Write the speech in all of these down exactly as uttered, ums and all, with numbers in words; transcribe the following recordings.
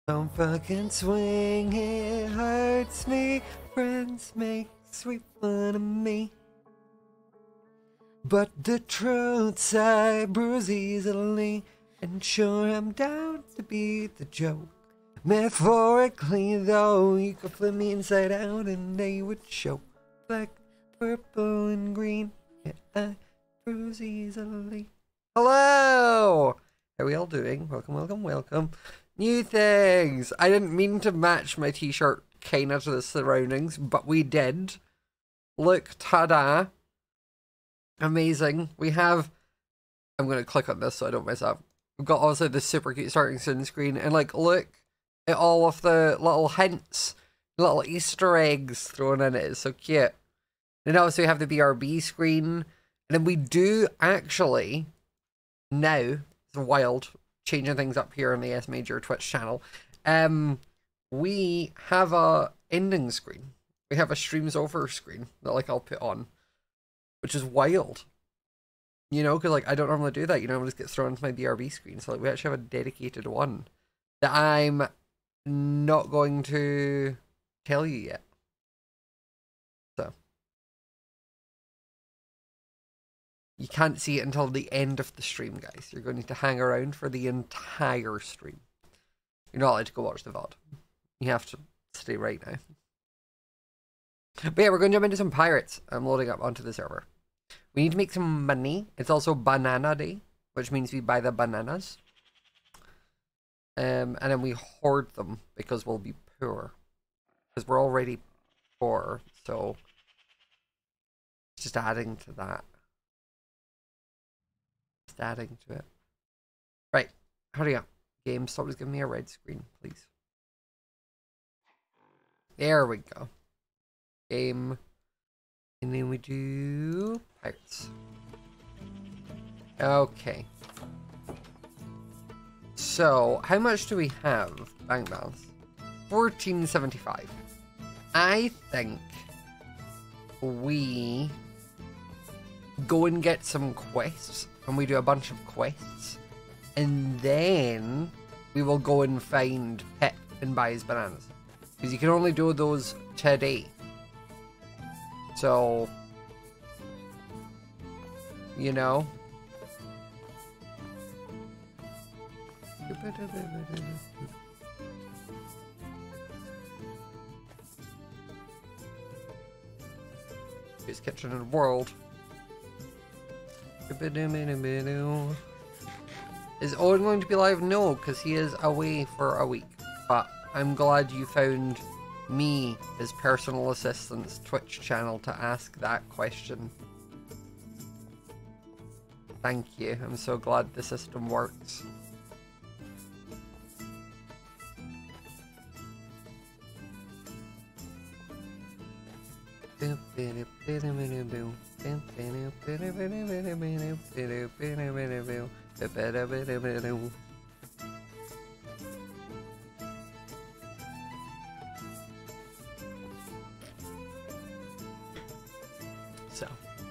Don't fucking swing, it hurts me. Friends make sweet fun of me. But the truths I bruise easily, and sure I'm down to beat the joke. Metaphorically though, you could flip me inside out and they would show. Black, purple, and green, yeah, I bruise easily. Hello! How are we all doing? Welcome, welcome, welcome. New things! I didn't mean to match my t-shirt kinda to the surroundings, but we did. Look, ta-da. Amazing. We have... I'm going to click on this so I don't mess up. We've got also the super cute starting soon screen, and like, look at all of the little hints, little Easter eggs thrown in it. It's so cute. And also we have the B R B screen, and then we do actually, now, it's wild, changing things up here on the Smajor Twitch channel, um, we have a ending screen. We have a streams over screen that like I'll put on, which is wild. You know, because like I don't normally do that. You know, I just get thrown into my B R B screen. So like we actually have a dedicated one that I'm not going to tell you yet. So you can't see it until the end of the stream, guys. You're going to need to hang around for the entire stream. You're not allowed to go watch the V O D. You have to stay right now. But yeah, we're going to jump into some pirates. I'm loading up onto the server. We need to make some money. It's also banana day, which means we buy the bananas. Um, and then we hoard them because we'll be poor. Because we're already poor, so it's just adding to that. Just adding to it. Right, hurry up. Game, stop just giving me a red screen, please. There we go. Game. And then we do pirates. Okay. So, how much do we have bank balance? fourteen seventy-five. I think we go and get some quests, and we do a bunch of quests, and then we will go and find Pip and buy his bananas, because you can only do those today. So, you know. His kitchen in the world. Is Owen going to be live? No, because he is away for a week. But I'm glad you found me, his personal assistant's Twitch channel, to ask that question. Thank you. I'm so glad the system works. So,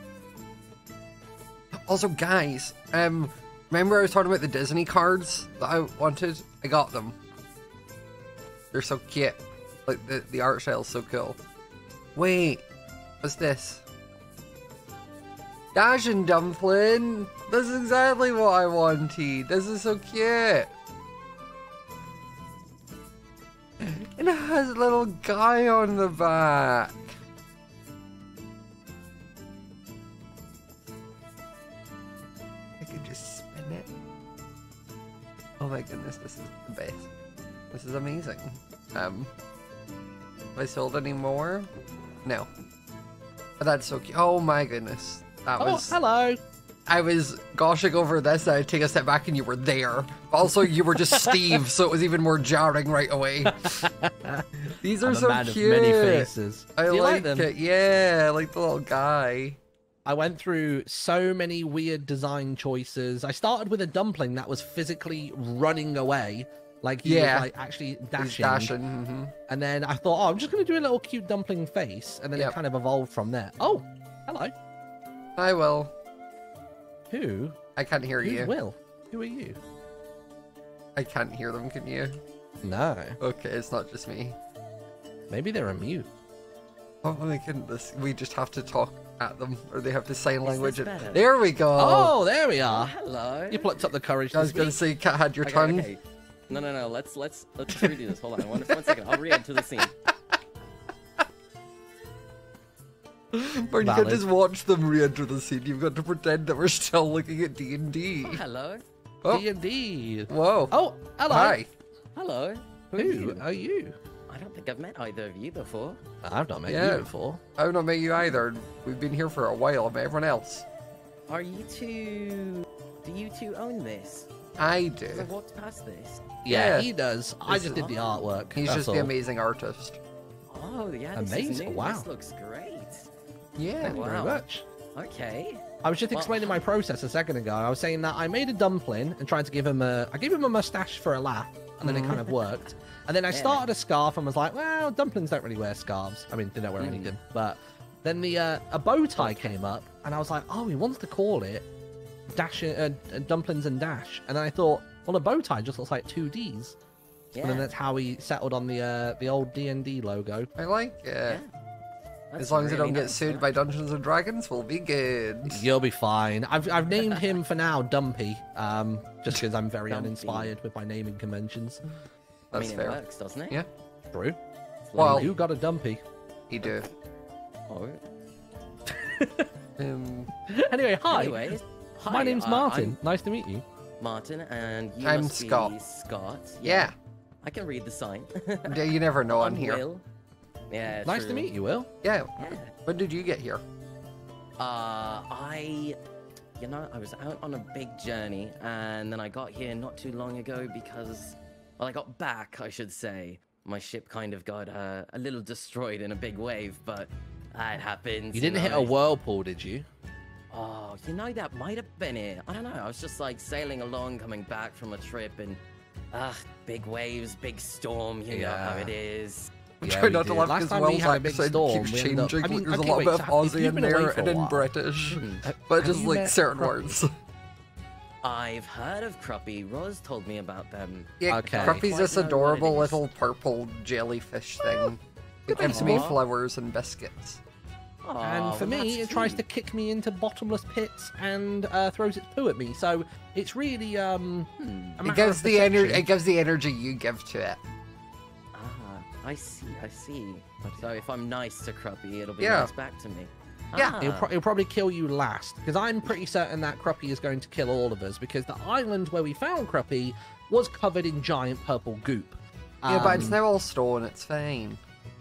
also guys, um, remember I was talking about the Disney cards that I wanted? I got them. They're so cute. Like, the, the art style's so cool. Wait, what's this? Dash and Dumpling! This is exactly what I wanted. This is so cute. And it has a little guy on the back. I could just spin it. Oh my goodness, this is the best. This is amazing. Um, have I sold any more? No. But that's so cute. Oh my goodness. That oh, was... hello. I was gushing over this, and I'd take a step back and you were there. Also, you were just Steve, so it was even more jarring right away. These are I'm so a man cute. Of many faces. I Do you like, like them? it. Yeah, I like the little guy. I went through so many weird design choices. I started with a dumpling that was physically running away. Like he Yeah. was like actually dashing. He's dashing. Mm-hmm. And then I thought, oh, I'm just going to do a little cute dumpling face. And then Yep. it kind of evolved from there. Oh, hello. I will. Who? I can't hear Who's you. Will? Who are you? I can't hear them, can you? No. Okay, it's not just me. Maybe they're a mute. Oh my goodness, we just have to talk at them, or they have to sign language. this And... better? There we go. Oh, there we Oh, are. hello. You plucked up the courage I to was gonna speak. say, Cat had your Okay, tongue. okay. No, no, no. Let's let's let's redo this. Hold on, one, one second. I'll re-enter the scene. Or you Valid. can just watch them re-enter the scene. You've got to pretend that we're still looking at D and D. Oh, hello. Oh, D and D. whoa. Oh, hello. Hi. Hello. Who, are Who you? are you? I don't think I've met either of you before. I've not met Yeah. you before. I've not met you either. We've been here for a while. I've met everyone else. Are you two? Do you two own this? I 'Cause I do. walked past this. Yeah, Yeah. he does. I This just is- did the artwork. He's that's just all. the amazing artist. Oh yeah, this Amazing, is new. wow. This looks great. Yeah. Thank you very Wow. much. Okay. I was just Well- explaining my process a second ago. I was saying that I made a dumpling and tried to give him a. I gave him a mustache for a laugh, and then it kind of worked. And then I Yeah. started a scarf and was like, well, dumplings don't really wear scarves. I mean, they don't wear Mm. anything. But then the uh, a bow tie came up, and I was like, oh, he wants to call it dash uh, uh, dumplings and dash. And then I thought, well, a bow tie just looks like two D's. Yeah. And then that's how we settled on the uh, the old D and D logo. I like it. Yeah. That's As long as I really don't get nice, sued yeah. by Dungeons and Dragons, we'll be good. You'll be fine. I've I've named him for now Dumpy, um, just because I'm very Dumpy. uninspired with my naming conventions. I That's mean, fair. it works, doesn't it? Yeah. True. Well- you got a Dumpy. You do. Oh. Um, Anyway, hi. Anyways, hi, My name's uh, Martin. Nice to meet you. I'm Martin, and you I'm must Scott. be Scott. yeah. I can read the sign. Yeah, you never know on I'm here. Will. Yeah. Nice true. to meet you, Will. Yeah. Yeah. When did you get here? Uh, I, you know, I was out on a big journey, and then I got here not too long ago because, well, I got back, I should say. My ship kind of got uh, a little destroyed in a big wave, but that happens. You didn't hit know. a whirlpool, did you? Oh, you know, that might have been it. I don't know. I was just like sailing along, coming back from a trip, and ah, big waves, big storm. You know how Yeah. it is. I'm Yeah, trying we not to did. laugh Last because time we Will's had a big accent storm, keeps we ended up- changing. I mean, There's okay, a lot wait, of so if Aussie you've in been away there for a and in while- British, Hmm. but Have just you like met certain Cruppy? words. I've heard of Cruppy. Roz told me about them. Yeah, Okay. Cruppy's Quite this know what it adorable is. little purple jellyfish thing. It Good gives me Aw. flowers and biscuits. Oh, And for well, me, that's it tries to cute. kick me into bottomless pits and uh, throws its poo at me. So it's really um. Hmm. a It matter gives of the energy. perception. It gives the energy you give to it. Ah, I see, I see. So if I'm nice to Cruppy, it'll be Yeah. nice back to me. Yeah. Ah, It'll, pro- it'll probably kill you last, because I'm pretty certain that Cruppy is going to kill all of us, because the island where we found Cruppy was covered in giant purple goop. Yeah, but it's Um, now all stone. It's fine.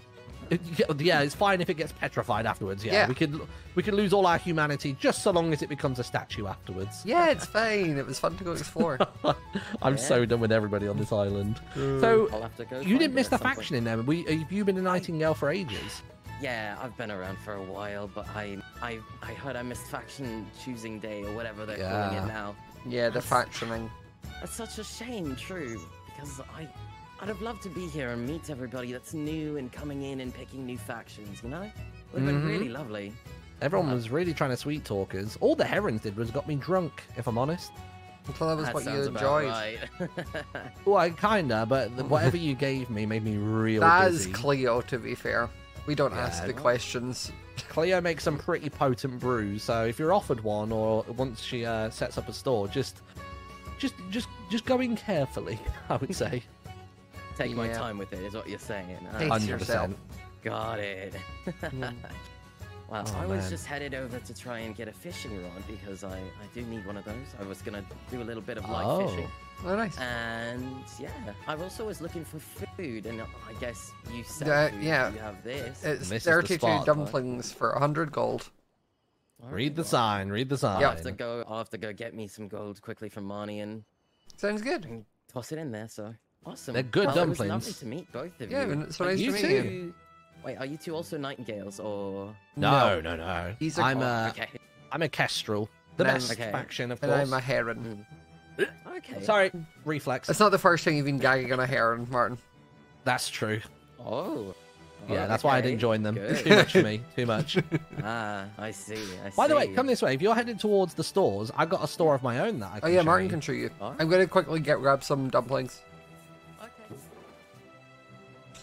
it- yeah, it's fine if it gets petrified afterwards. Yeah, Yeah. we could we could lose all our humanity just so long as it becomes a statue afterwards. Yeah, it's fine. It was fun to go explore. I'm Yeah. so done with everybody on this island. So I'll have to go. you find didn't it miss at the some point. faction in there. We, have you been a Nightingale for ages? Yeah, I've been around for a while, but I, I, I heard I missed faction choosing day or whatever they're calling Yeah. it now. Yeah, the That's- factioning. That's such a shame, true, because I, I'd have loved to be here and meet everybody that's new and coming in and picking new factions. You know, would have been Mhm. really lovely. Everyone Uh, was really trying to sweet talk us. All the herons did was got me drunk, if I'm honest. Until that was That what you sounds about enjoyed. right. Well, I kinda, but the- whatever you gave me made me real That is busy. Cleo, to be fair. We don't Yeah, ask the no. questions. Cleo makes some pretty potent brews, so if you're offered one or once she uh, sets up a store, just, just, just, just go in carefully. I would say. Take my Yeah. time with it, is what you're saying. Ah, Pace Hundred yourself. percent. got it. Mm. Well, Oh, I was man. just headed over to try and get a fishing rod because I, I do need one of those. I was gonna do a little bit of light Oh. fishing. Oh, nice. And yeah, I also was looking for food, and I guess you said Uh, food, yeah. you have this. It's This is the thirty-two spot. dumplings for a hundred gold. Read the sign. Read the sign. I'll have to go. I'll have to go get me some gold quickly from Marnie and, Sounds good. and toss it in there. So awesome. They're good well, It was lovely dumplings. to meet both of Yeah, you. and it's so Are nice you to meet too. you. Wait, are you two also nightingales or? No, no, no. He's a I'm cock. a, Okay. I'm a kestrel, the And I'm- best okay. faction, of And course. I'm a heron. Okay. Sorry, reflex. It's not the first time you've been gagging on a heron, Martin. That's true. Oh. Yeah, Oh, that's why I okay. didn't join them. Good. Too much for me. Too much. Ah, I see. I see. By the way, come this way. If you're headed towards the stores, I've got a store of my own that I can Oh yeah, show Martin you. can show you. Alright. I'm gonna quickly get grab some dumplings. Okay.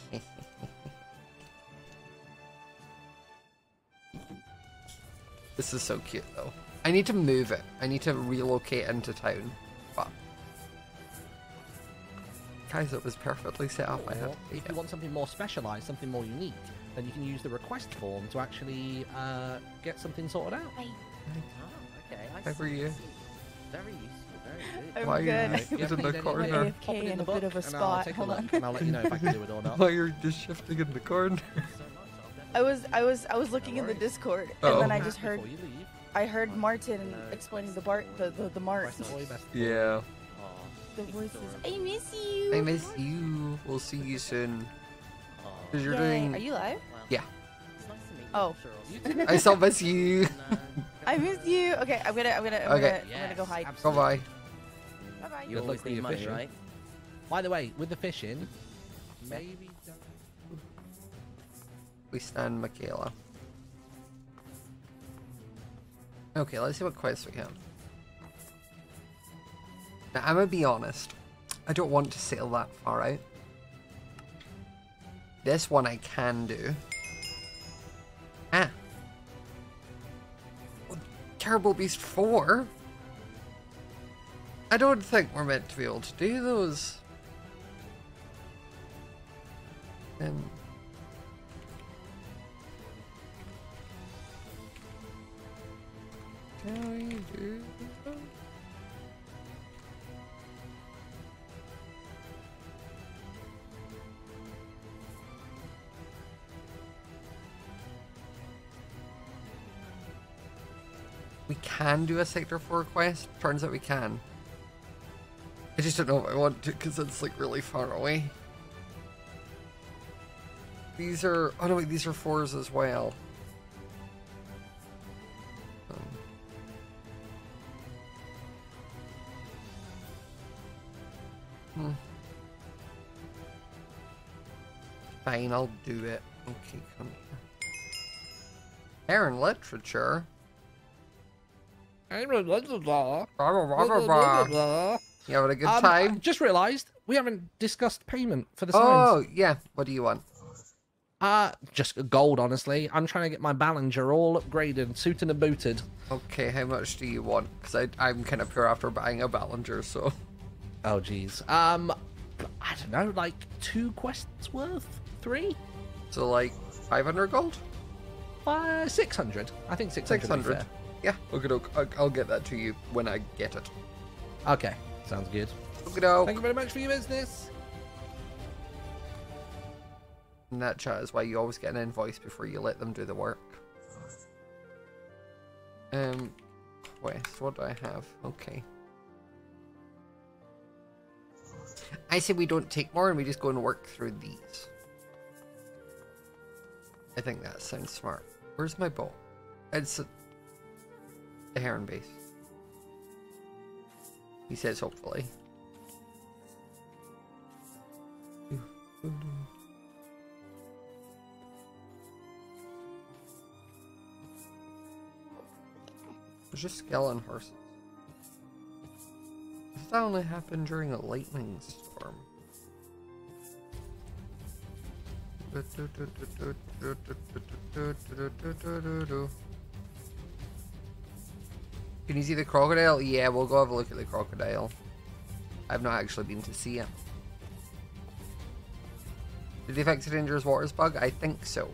This is so cute though. I need to move it. I need to relocate into town. But guys, it was perfectly set up. I had Or to take if you it. want something more specialized, something more unique, then you can use the request form to actually uh, get something sorted out. Oh, okay. I How see, are I you? see. Very useful. Very good. I'm Why are you good. just If you in the need any- corner? A F pop K it in in the a bit book, of a and I'll spot. take a Hold look, on. and I'll let you know if I can do it or not. Why you're just shifting in the corner? So much, I'll I was I was I was looking No in the worries. Discord, Oh. and then I Matt, just heard before you leave, I heard Martin explaining the bar the the, the Mart. press the boy best. Yeah. The Aw, voices. adorable. I miss you. I miss you. We'll see you soon. Aw. Because you're Yay. doing. Are you live? Well, Yeah. it's nice to meet you. Oh. I'm sure I'll see you. I still miss you. And, uh, I miss you. Okay, I'm gonna I'm gonna I'm Okay. gonna, I'm gonna go hide. Bye absolutely. bye. Bye bye. You Good luck always with need your money, fishing. right? By the way, with the fishing, maybe don't... We stand Michaela. Okay, let's see what quests we have. Now, I'm gonna be honest. I don't want to sail that far out. This one I can do. Ah. Well, Terrible Beast four? I don't think we're meant to be able to do those. Um... Can we do that? We can do a Sector four quest. Turns out we can. I just don't know if I want to because it's like really far away. These are... Oh no, wait, these are fours as well. Um, Hmm. Fine, I'll do it. Okay, come here. Aaron, literature. You Blah, blah, blah, blah, blah. You having a good Um, time? I just realised we haven't discussed payment for the signs. Oh, yeah. What do you want? Uh, just gold, honestly. I'm trying to get my Ballinger all upgraded, suited and booted. Okay, how much do you want? Because I'm kind of poor after buying a Ballinger, so... Oh, jeez. Um, I don't know, like two quests worth? Three? So, like, five hundred gold? Uh, six hundred. I think six hundred. six hundred. Yeah, okay, I'll, I'll get that to you when I get it. Okay, sounds good. Okay, Thank you very much for your business. And that chat is why you always get an invoice before you let them do the work. Um, quest, what do I have? Okay. I say we don't take more and we just go and work through these. I think that sounds smart. Where's my boat? It's a, the Heron base. He says hopefully. There's just skeleton horses. Does that only happen during a lightning storm? Can you see the crocodile? Yeah, we'll go have a look at the crocodile. I've not actually been to see it. Did they fix a dangerous waters bug? I think so.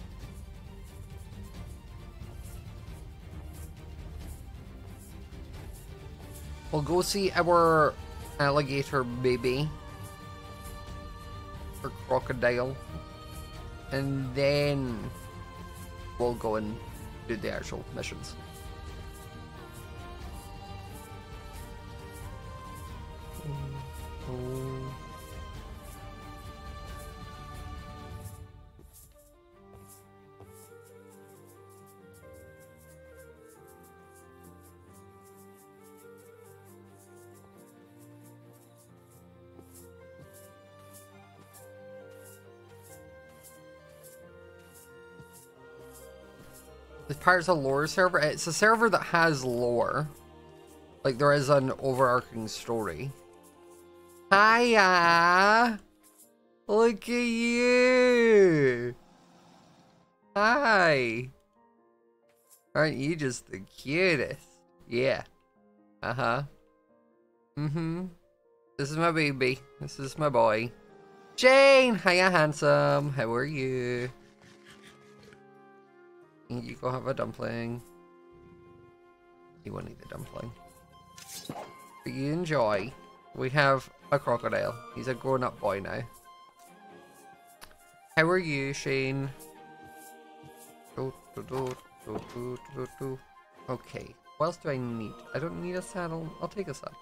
We'll go see our alligator baby. Or crocodile. And then we'll go and do the actual missions. This part's a lore server. It's a server that has lore. Like there is an overarching story. Hiya! Look at you! Hi! Aren't you just the cutest? Yeah. Uh-huh. Mm-hmm. This is my baby. This is my boy. Shane! Hiya, handsome. How are you? You go have a dumpling. You won't eat the dumpling. But you enjoy. We have a crocodile. He's a grown-up boy now. How are you, Shane? Do, do, do, do, do, do, do. Okay. What else do I need? I don't need a saddle. I'll take a saddle.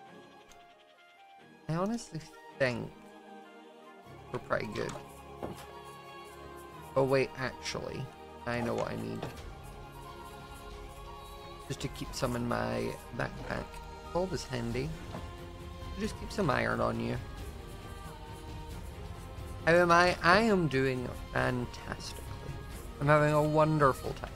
I honestly think we're pretty good. Oh wait, actually, I know what I need. Just to keep some in my backpack. Gold is handy. Just keep some iron on you. How am I? I am doing fantastically. I'm having a wonderful time.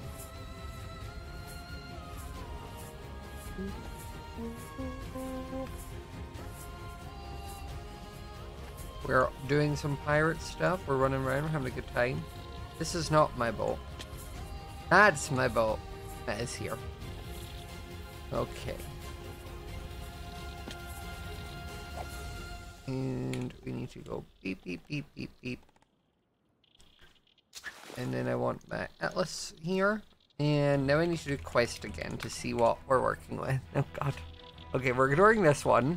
We're doing some pirate stuff. We're running around. We're having a good time. This is not my boat. That's my boat. That is here. Okay. And we need to go beep, beep, beep, beep, beep. And then I want my atlas here. And now I need to do quest again to see what we're working with. Oh god. Okay, we're ignoring this one.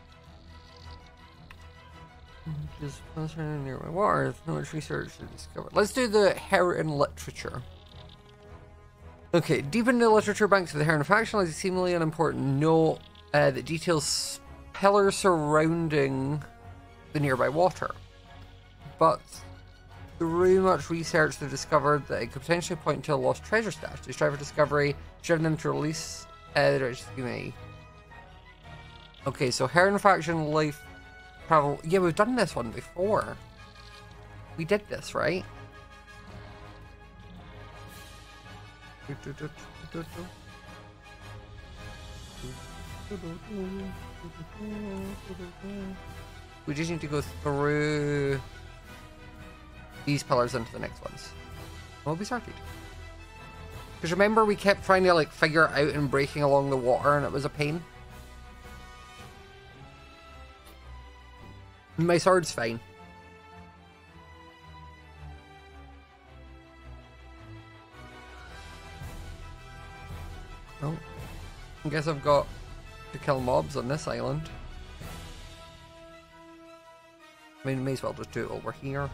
Just concentrating near my water. No much research to discover. Let's do the Heron literature. Okay, deep into the literature banks of the Heron faction lies a seemingly unimportant note uh, that details pillars surrounding the nearby water. But through much research, they've discovered that it could potentially point to a lost treasure stash. They strive for discovery, driven them to release uh, the direction scheme A. Okay, so Heron faction life travel. Yeah, we've done this one before. We did this, right? We just need to go through these pillars into the next ones. We'll be sorted. Because remember, we kept trying to like figure it out and breaking along the water, and it was a pain. My sword's fine. Well, I guess I've got to kill mobs on this island. I mean, may as well just do it over here.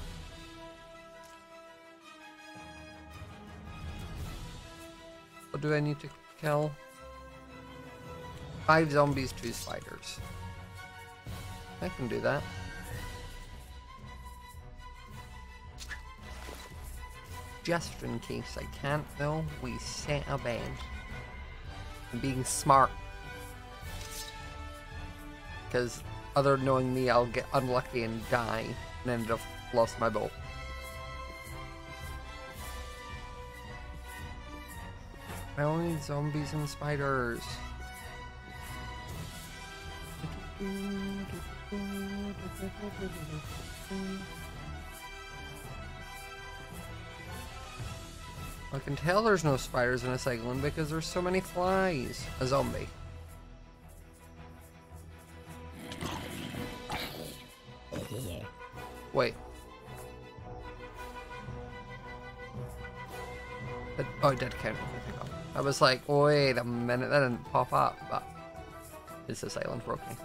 What do I need to kill? Five zombies, two spiders. I can do that. Just in case I can't, though, we set a bed. I'm being smart. Because other than knowing me, I'll get unlucky and die and end up lost my boat. I only need zombies and spiders. I can tell there's no spiders in this island because there's so many flies. A zombie. Wait. It, oh, it did count. I was like, wait a minute, that didn't pop up, but it's this island for okay.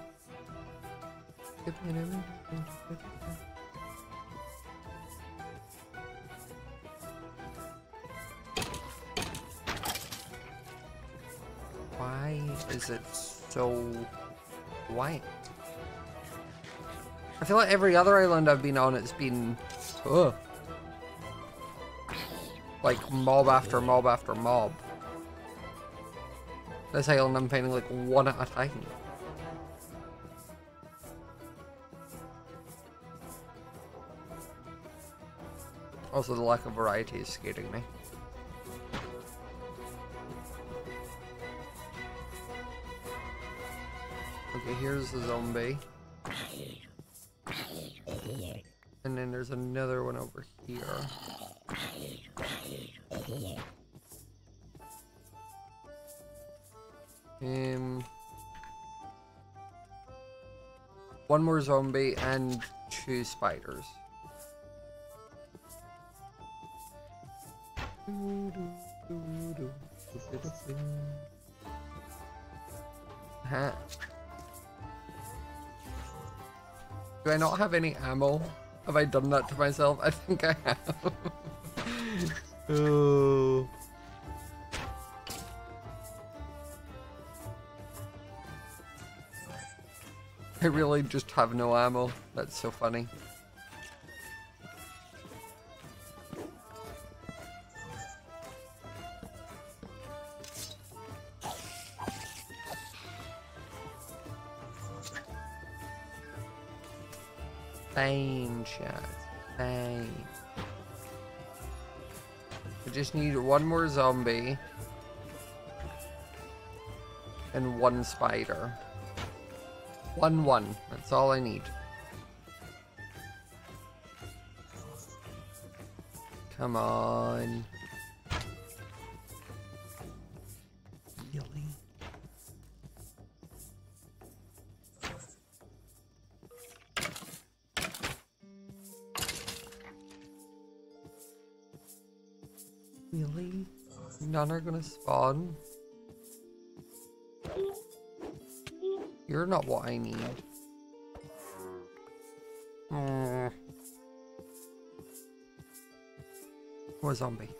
Why is it so white? I feel like every other island I've been on, it's been ugh, like mob after mob after mob. This island I'm finding like one at a time. Also, the lack of variety is scaring me. Okay, here's the zombie. And then there's another one over here. Um, one more zombie and two spiders. Huh. Do I not have any ammo? Have I done that to myself? I think I have. Oh. I really just have no ammo. That's so funny. Fine, chat. Fine. I just need one more zombie. And one spider. One, one. That's all I need. Come on. Really? Really? None are gonna spawn? You're not what I need. Mm. Or zombie.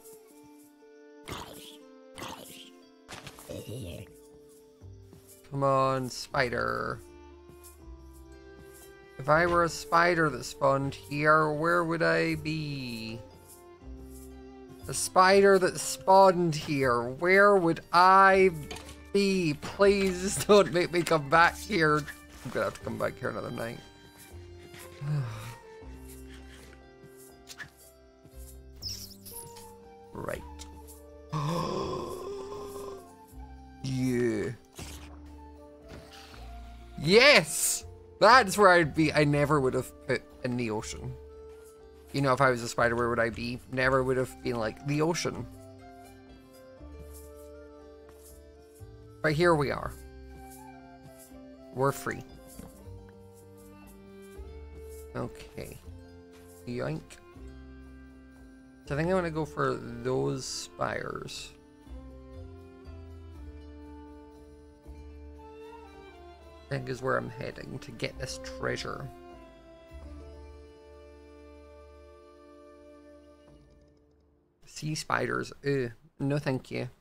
Come on, spider. If I were a spider that spawned here, where would I be? A spider that spawned here, where would I be? Please don't make me come back here. I'm gonna have to come back here another night. Right. Yeah. Yes! That's where I'd be. I never would have put in the ocean. You know, if I was a spider, where would I be? Never would have been like the ocean. But here we are. We're free. Okay. Yoink. So I think I want to go for those spires. I think is where I'm heading to get this treasure. Sea spiders. Ugh. No thank you.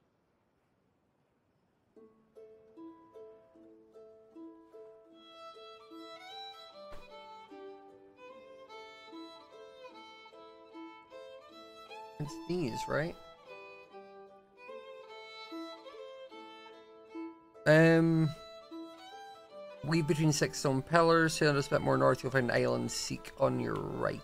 It's these, right? Um, weave between six stone pillars. Sail just a bit more north, you'll find an island. Seek on your right.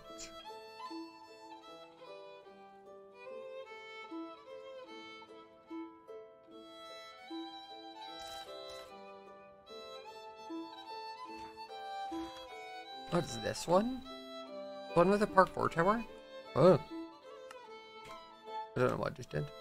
What's this one? One with a parkour tower? Oh. I don't know what I just did.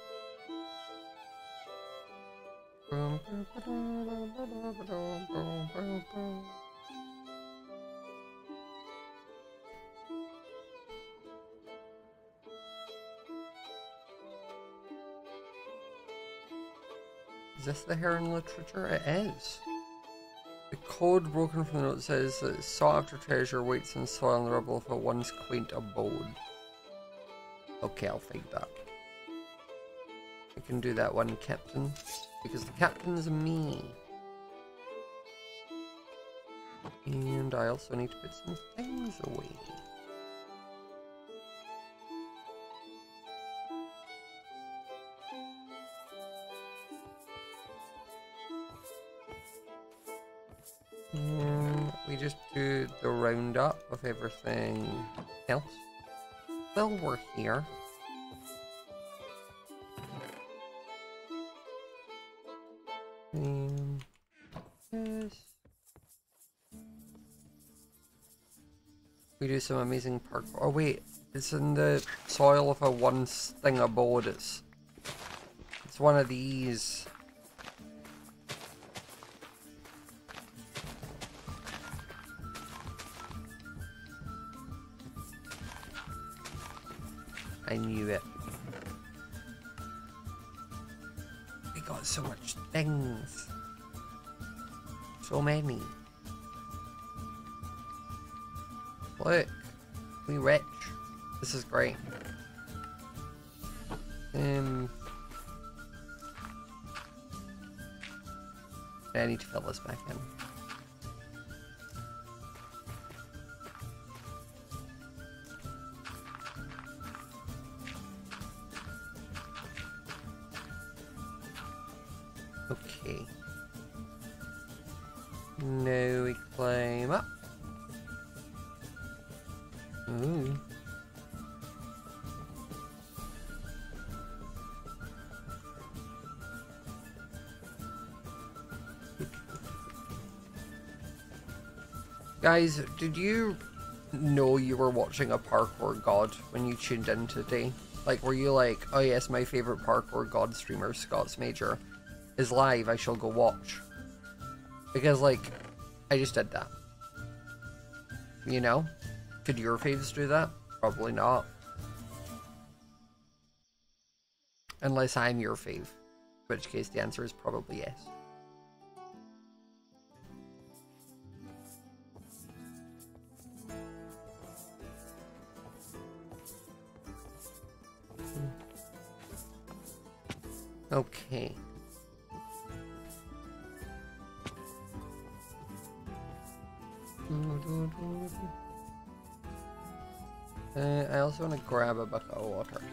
Is this the Heron literature? It is. The code broken from the note says that sought after treasure waits in soil and the rubble of a once quaint abode. Okay, I'll find that. I can do that one, Captain. Because the Captain's me. And I also need to put some things away. And we just do the roundup of everything else. Well, we're here. And this. We do some some amazing parkour. Oh wait, it's in the soil of a one thing abode. It's it's one of these. I knew it. We got so much things. So many. Look. We rich. This is great. Um. I need to fill this back in. Okay. Now we climb up. Ooh. Guys, did you know you were watching a parkour god when you tuned in today? Like, were you like, oh yes, my favorite parkour god streamer, Scott Smajor, is live, I shall go watch? Because, like, I just did that. You know? Could your faves do that? Probably not. Unless I'm your fave. In which case the answer is probably yes. Okay. Uh, I also want to grab a bucket of water.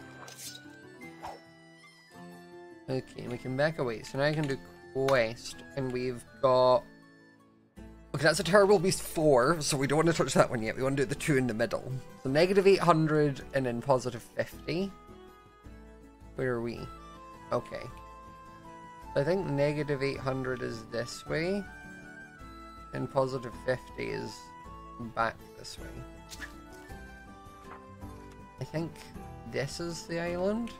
Okay, we can back away. So now I can do quest, and we've got... Okay, that's a Terrible Beast four, so we don't want to touch that one yet. We want to do the two in the middle. So negative eight hundred and then positive fifty. Where are we? Okay. I think negative eight hundred is this way, and positive fifty is back this way. I think this is the island.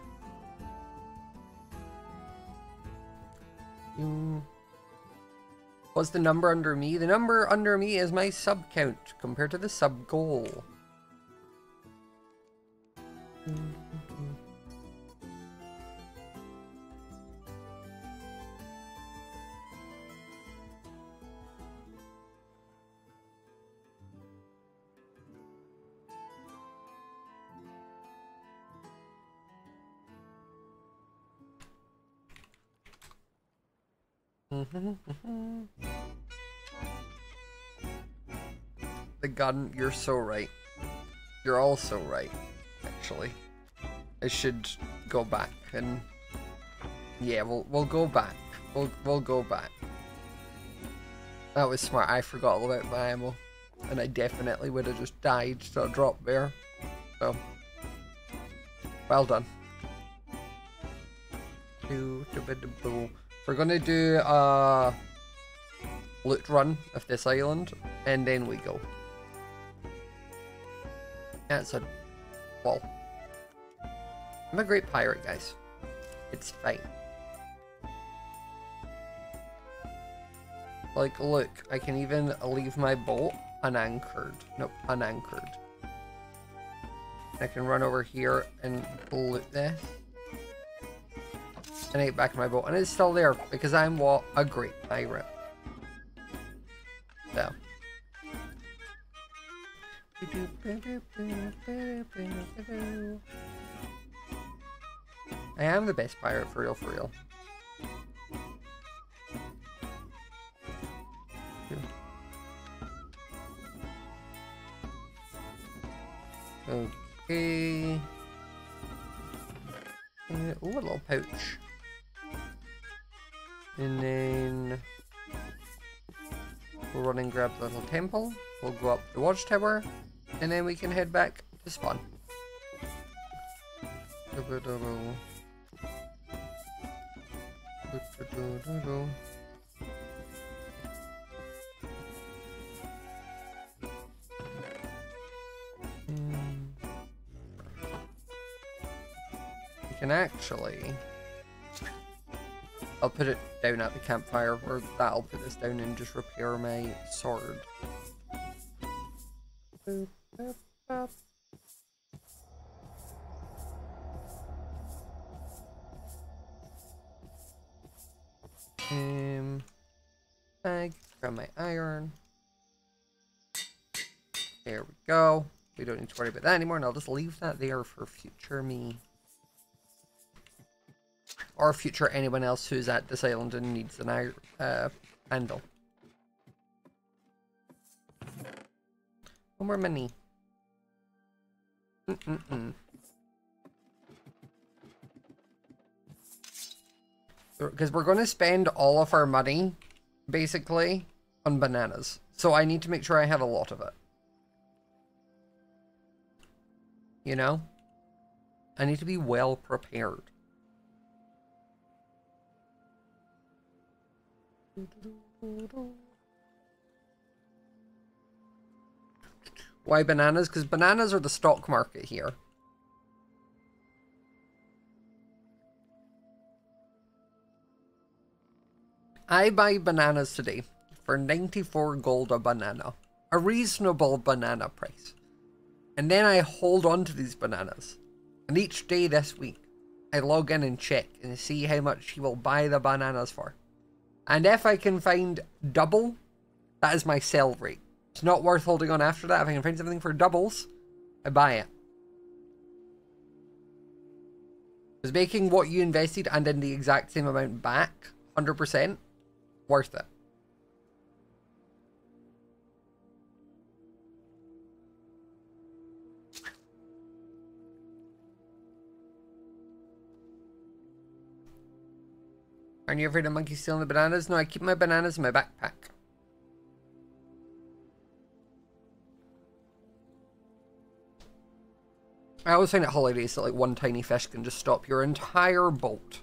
Hmm. What's the number under me? The number under me is my sub count compared to the sub goal. The gun, you're so right. You're all so right, actually. I should go back and... Yeah, we'll we'll go back. We'll we'll go back. That was smart. I forgot all about my ammo. And I definitely would have just died to a drop bear. So, well done. We're gonna do a loot run of this island, and then we go. That's a wall. I'm a great pirate, guys. It's fine. Like, look, I can even leave my boat unanchored. Nope, unanchored. I can run over here and loot this. And I get back in my boat, and it's still there because I'm what? A great pirate. So. I am the best pirate for real, for real. Okay. Uh, ooh, a little pouch. And then we'll run and grab the little temple. We'll go up the watchtower, and then we can head back to spawn. can actually... I'll put it down at the campfire, or that'll put this down and just repair my sword. Boop, boop, boop. Um, bag, grab my iron. There we go. We don't need to worry about that anymore, and I'll just leave that there for future me. Or future anyone else who's at this island and needs an iron uh, handle. One more money. Mm-mm-mm. Because we're going to spend all of our money, basically, on bananas. So I need to make sure I have a lot of it. You know? I need to be well prepared. Why bananas? Because bananas are the stock market here. I buy bananas today for ninety-four gold a banana. A reasonable banana price. And then I hold on to these bananas. And each day this week, I log in and check and see how much he will buy the bananas for. And if I can find double, that is my sell rate. It's not worth holding on after that. If I can find something for doubles, I buy it. Because making what you invested and in the exact same amount back, one hundred percent, worth it. Aren't you afraid of monkeys stealing the bananas? No, I keep my bananas in my backpack. I always find it hilarious that like one tiny fish can just stop your entire boat.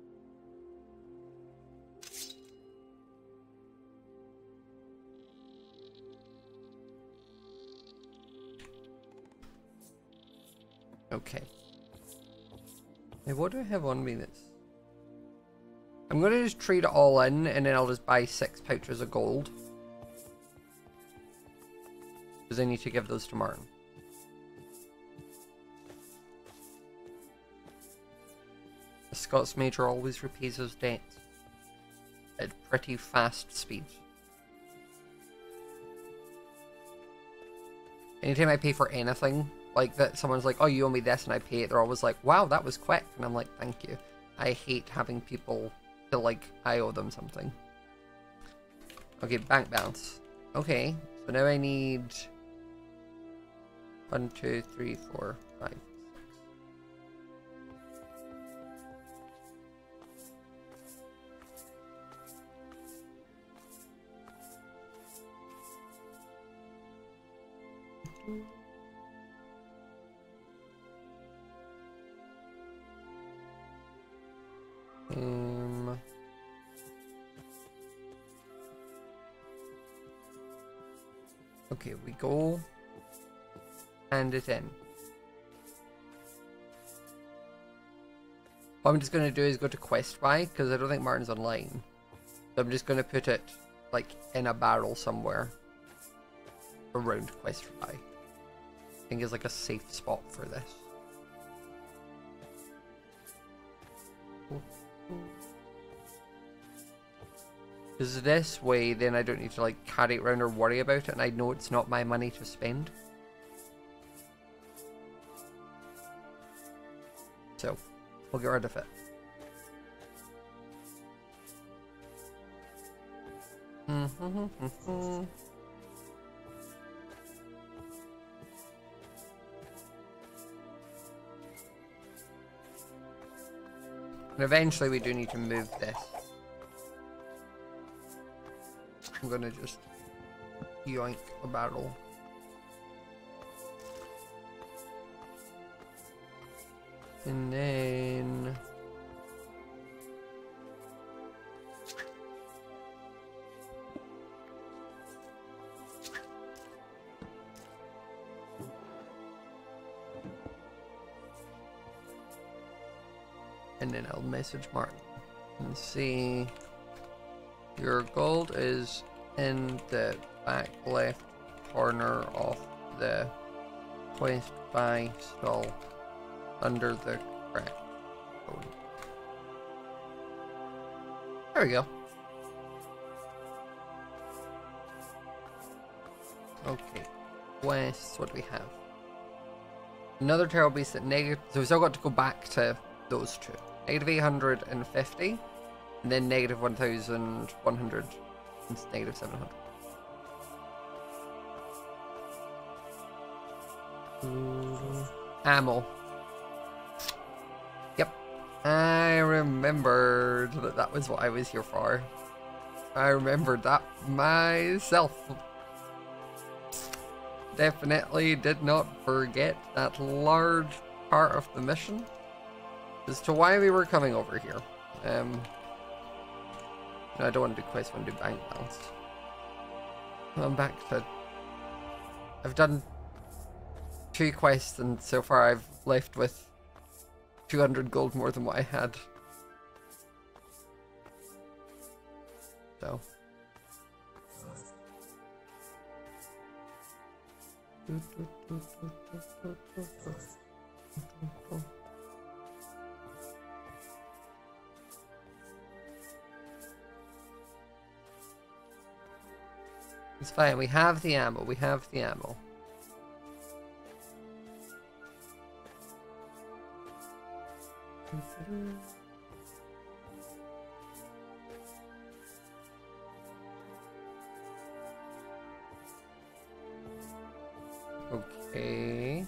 Okay. Now what do I have on me that's... I'm going to just trade it all in, and then I'll just buy six pouches of gold. Because I need to give those to Martin. The Scots Major always repays his debts. At pretty fast speed. Anytime I pay for anything, like that someone's like, oh, you owe me this, and I pay it, they're always like, wow, that was quick. And I'm like, thank you. I hate having people feel like I owe them something. Okay, bank balance. Okay, so now I need one, two, three, four, five, six. Um, okay, we go hand it in. What I'm just going to do is go to quest buy, because I don't think Martin's online. So I'm just going to put it like in a barrel somewhere around quest buy. I think it's like a safe spot for this. Because this way, then I don't need to like carry it around or worry about it, and I know it's not my money to spend. So, we'll get rid of it. And eventually we do need to move this. I'm gonna just yoink a barrel. And then... and then I'll message Martin and see. Your gold is in the back left corner of the quest buy stall under the crack. There we go. Okay. Quests, what do we have? Another terror beast at negative, so we still got to go back to those two. Negative eight hundred fifty, and then negative one thousand one hundred, and negative seven hundred. Ammo. Yep. I remembered that that was what I was here for. I remembered that myself. Definitely did not forget that large part of the mission as to why we were coming over here. Um, no, I don't want to do quests, I want to do bank balance. I'm back to... I've done two quests and so far I've left with two hundred gold more than what I had. So... It's fine, we have the ammo, we have the ammo. Okay.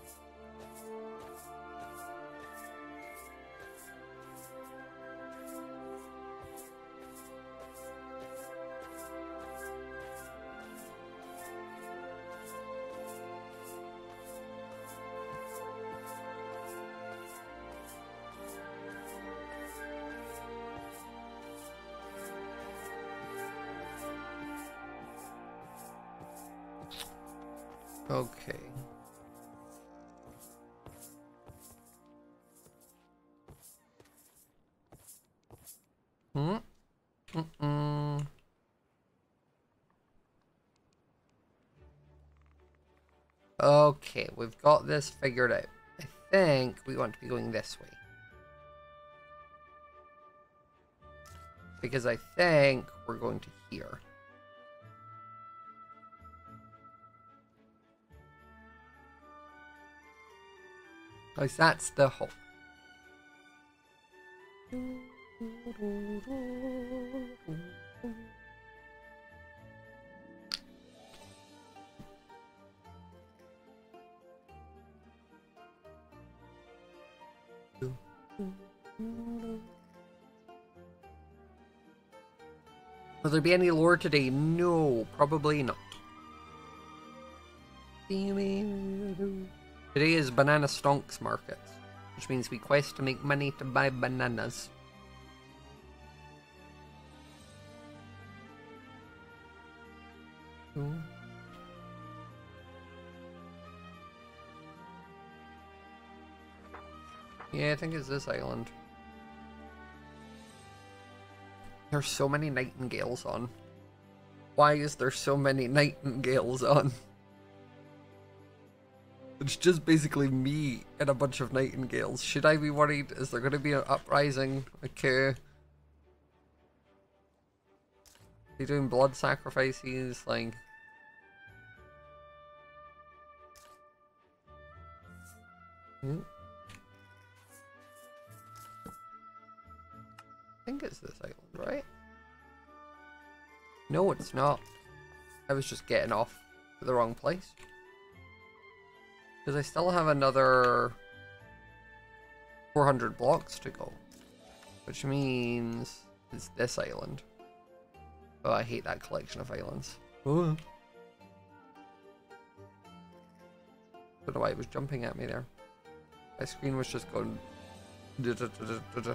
Okay. Hmm? Mm-mm. Okay, we've got this figured out. I think we want to be going this way. Because I think we're going to here. At least that's the hope. Will there be any lore today? No, probably not. Today is Banana Stonks Market, which means we quest to make money to buy bananas. Ooh. Yeah, I think it's this island. There's so many nightingales on. Why is there so many nightingales on? It's just basically me and a bunch of nightingales. Should I be worried? Is there going to be an uprising? Okay. Are you doing blood sacrifices? Like... Hmm? I think it's this island, right? No, it's not. I was just getting off to the wrong place. Because I still have another four hundred blocks to go. Which means it's this island. Oh, I hate that collection of islands. Oh. Don't know why it was jumping at me there. My screen was just going... Da, da, da, da, da.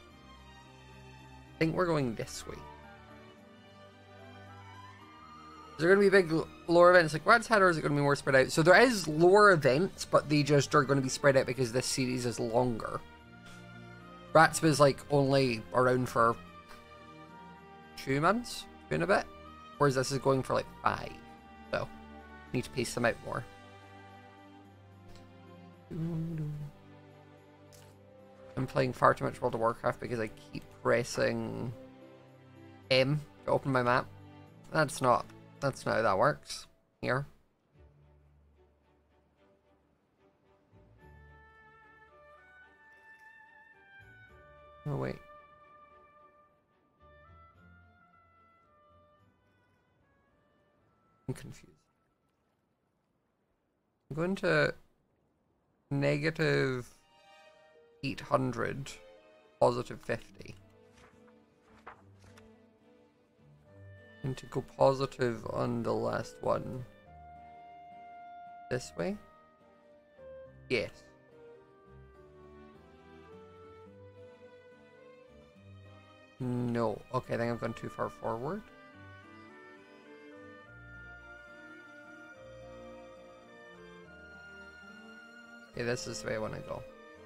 I think we're going this way. Is there going to be big lore events like Rad's Head, or is it going to be more spread out? So there is lore events, but they just are going to be spread out because this series is longer. Ratsp is like only around for two months, two and a bit, whereas this is going for like five. So need to pace them out more. I'm playing far too much World of Warcraft because I keep pressing M to open my map. That's not. That's not how that works. Here. Oh, wait. I'm confused. I'm going to negative eight hundred, positive fifty. And to go positive on the last one. This way? Yes. No. Okay, I think I've gone too far forward. Okay, this is the way I want to go.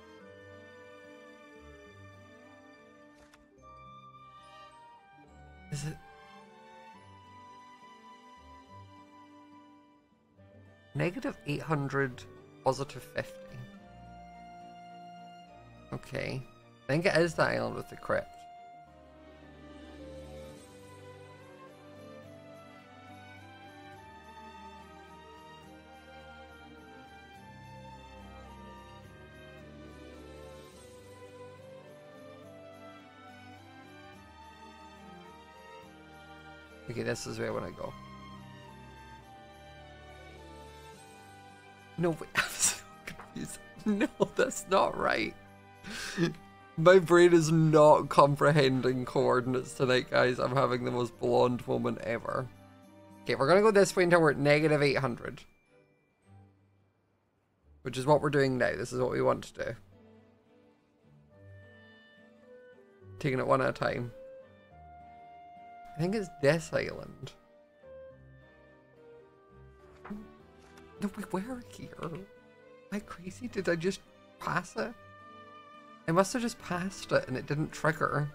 Is it? Negative eight hundred, positive fifty. Okay. I think it is the island with the crypt. Okay, this is where I want to go. No, wait, I'm so confused. No, that's not right. My brain is not comprehending coordinates tonight, guys. I'm having the most blonde moment ever. Okay, we're going to go this way until we're at negative eight hundred. Which is what we're doing now. This is what we want to do. Taking it one at a time. I think it's this island. No, wait, we're here. Am I crazy? Did I just pass it? I must have just passed it and it didn't trigger.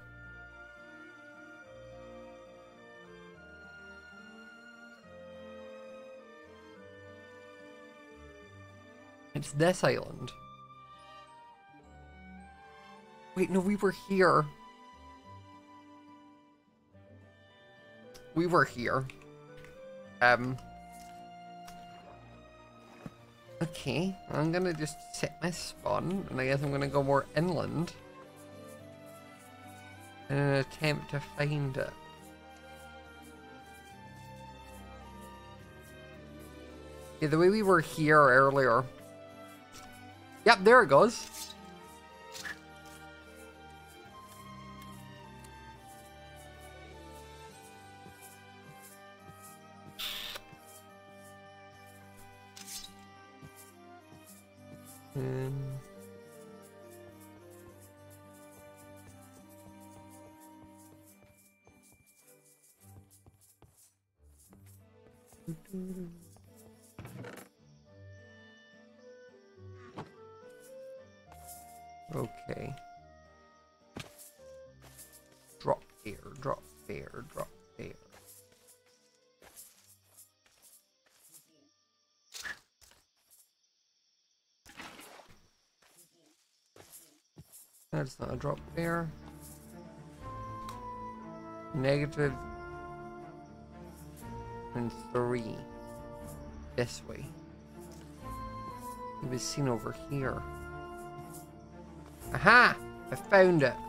It's this island. Wait, no, we were here. We were here. Um. Okay, I'm gonna just set my spawn, and I guess I'm gonna go more inland in an attempt to find it. Yeah, the way we were here earlier. Yep, there it goes. Um, okay. Drop there, drop there, drop there. That's not a drop there. Negative and three. This way. It was seen over here. Aha! I found it.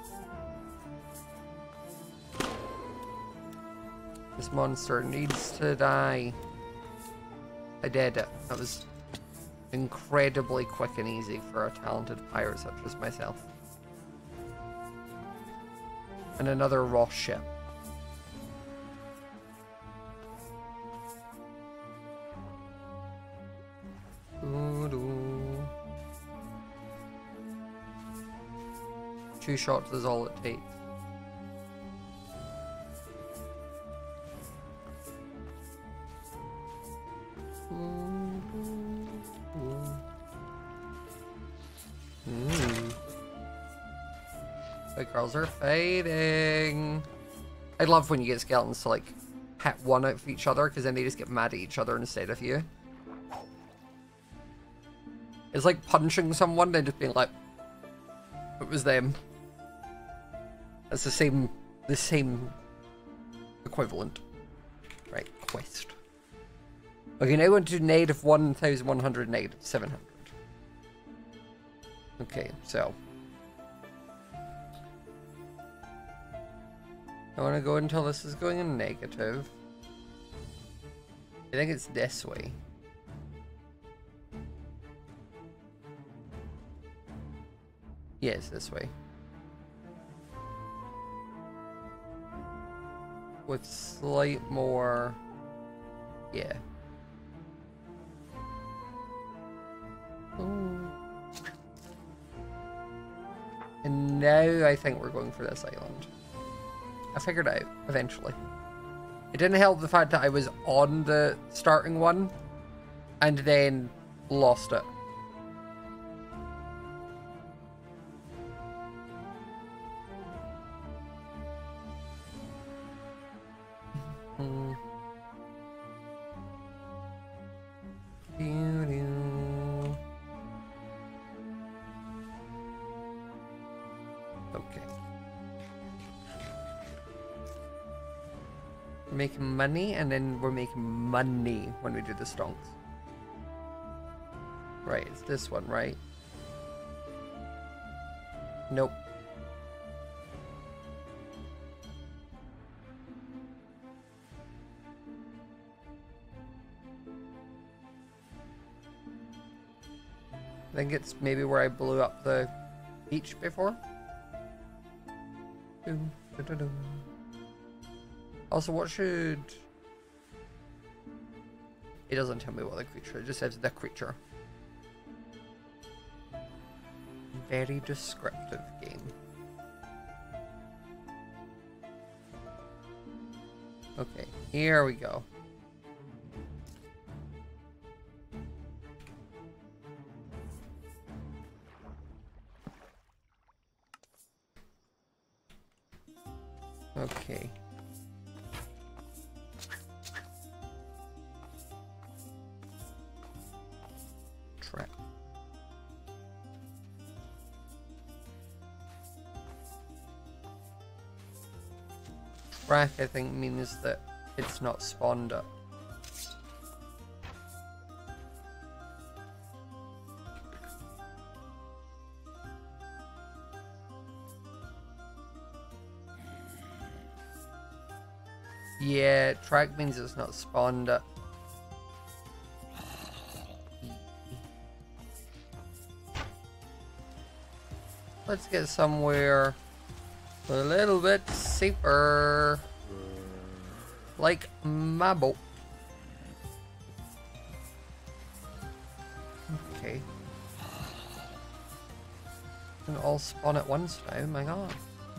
This monster needs to die. I did it. That was incredibly quick and easy for a talented pirate such as myself. And another Ross ship. Two shots is all it takes. The girls are fighting. I love when you get skeletons to like hit one out of each other, because then they just get mad at each other instead of you. It's like punching someone and just being like, it was them. It's the same, the same equivalent. Right, quest. Okay, now we're to negative one thousand one hundred, negative seven hundred. Okay, so. I want to go until this is going in negative. I think it's this way. Yeah, it's this way. With slight more... Yeah. Ooh. And now I think we're going for this island. I figured it out, eventually. It didn't help the fact that I was on the starting one, and then lost it. Hmm. Doo-doo. Okay. We're making money, and then we're making money when we do the stonks. Right, it's this one, right? Nope. I think it's maybe where I blew up the beach before. Doom, da-da-dum. Also, what should... It doesn't tell me what the creature, it just says the creature. Very descriptive game. Okay, here we go. Okay. Trap. Track, I think, means that it's not spawned up. Yeah, track means it's not spawned up. Let's get somewhere a little bit safer. Like my boat. Okay. And all spawn at once now, my god.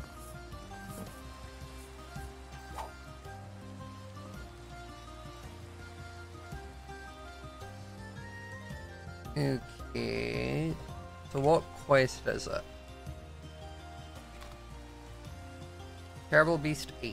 Okay. So what quest is it? Terrible Beast eight.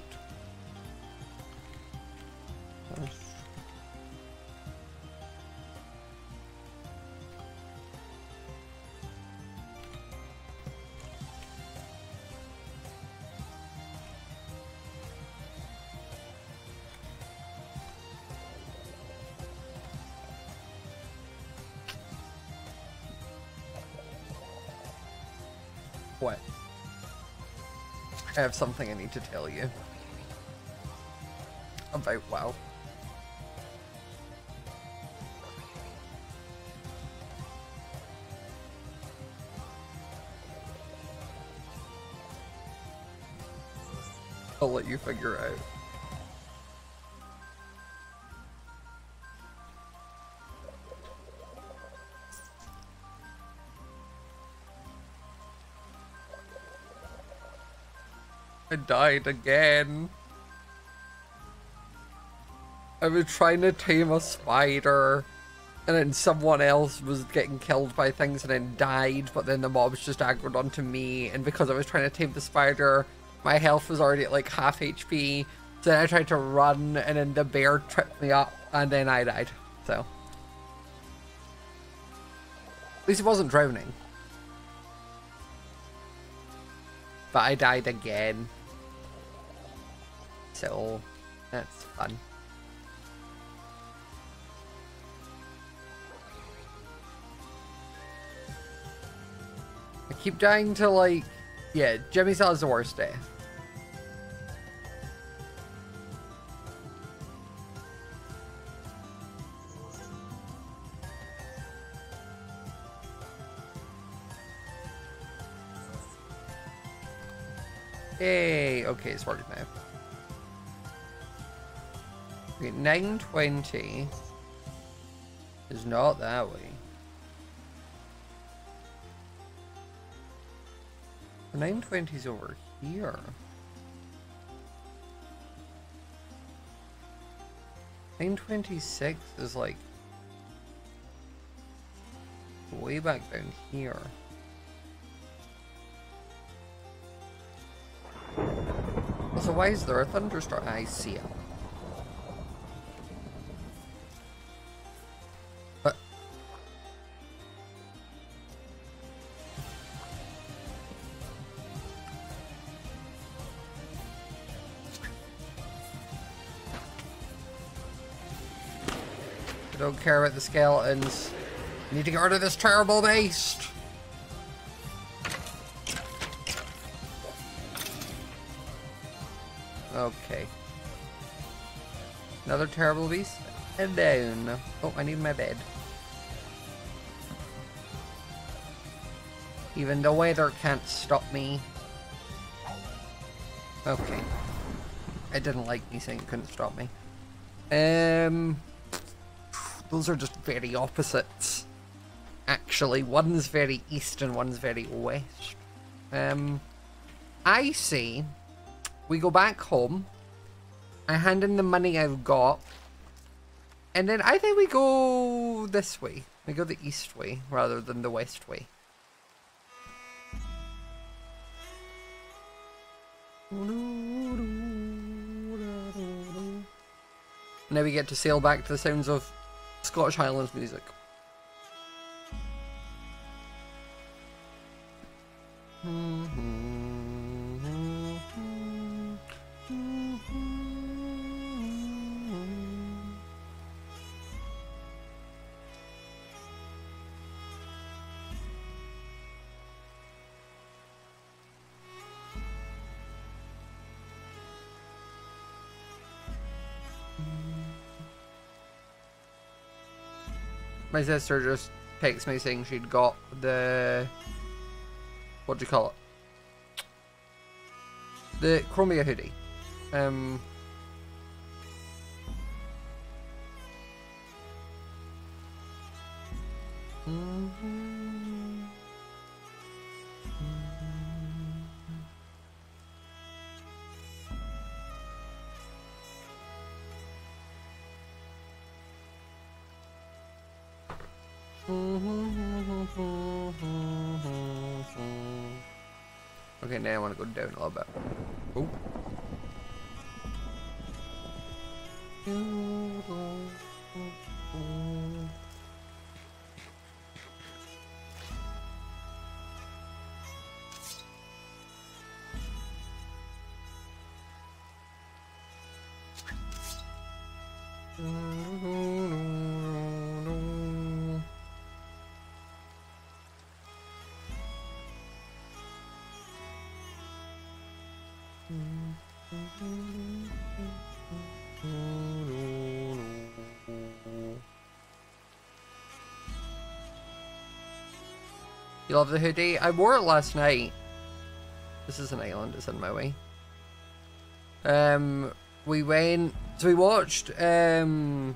What? I have something I need to tell you. About WoW. I'll let you figure out. I died again. I was trying to tame a spider, And then someone else was getting killed by things and then died, but then the mobs just aggroed onto me, and because I was trying to tame the spider, my health was already at like half H P, so then I tried to run, and then the bear tripped me up, and then I died, so. At least it wasn't drowning. But I died again. So, that's fun. I keep dying to, like, yeah, Jimmy Cell is the worst day. Yay, okay, it's working now. Okay, nine twenty is not that way. nine twenty is over here. nine twenty-six is like way back down here. So why is there a thunderstorm? I see it. But I don't care about the skeletons. I need to get rid of this terrible beast. Okay. Another terrible beast. And down. Oh, I need my bed. Even the weather can't stop me. Okay. I didn't like me saying it couldn't stop me. Um, those are just very opposites. Actually, one's very east and one's very west. Um, I say we go back home. I hand in the money I've got. And then I think we go this way. We go the east way rather than the west way. Now we get to sail back to the sounds of Scottish Highlands music. My sister just texted me saying she'd got the, what do you call it? The Chromia hoodie. Um, Okay, now I want to go down a little bit. Oh. You love the hoodie? I wore it last night. This is an island, it's in my way. Um, we went, so we watched um,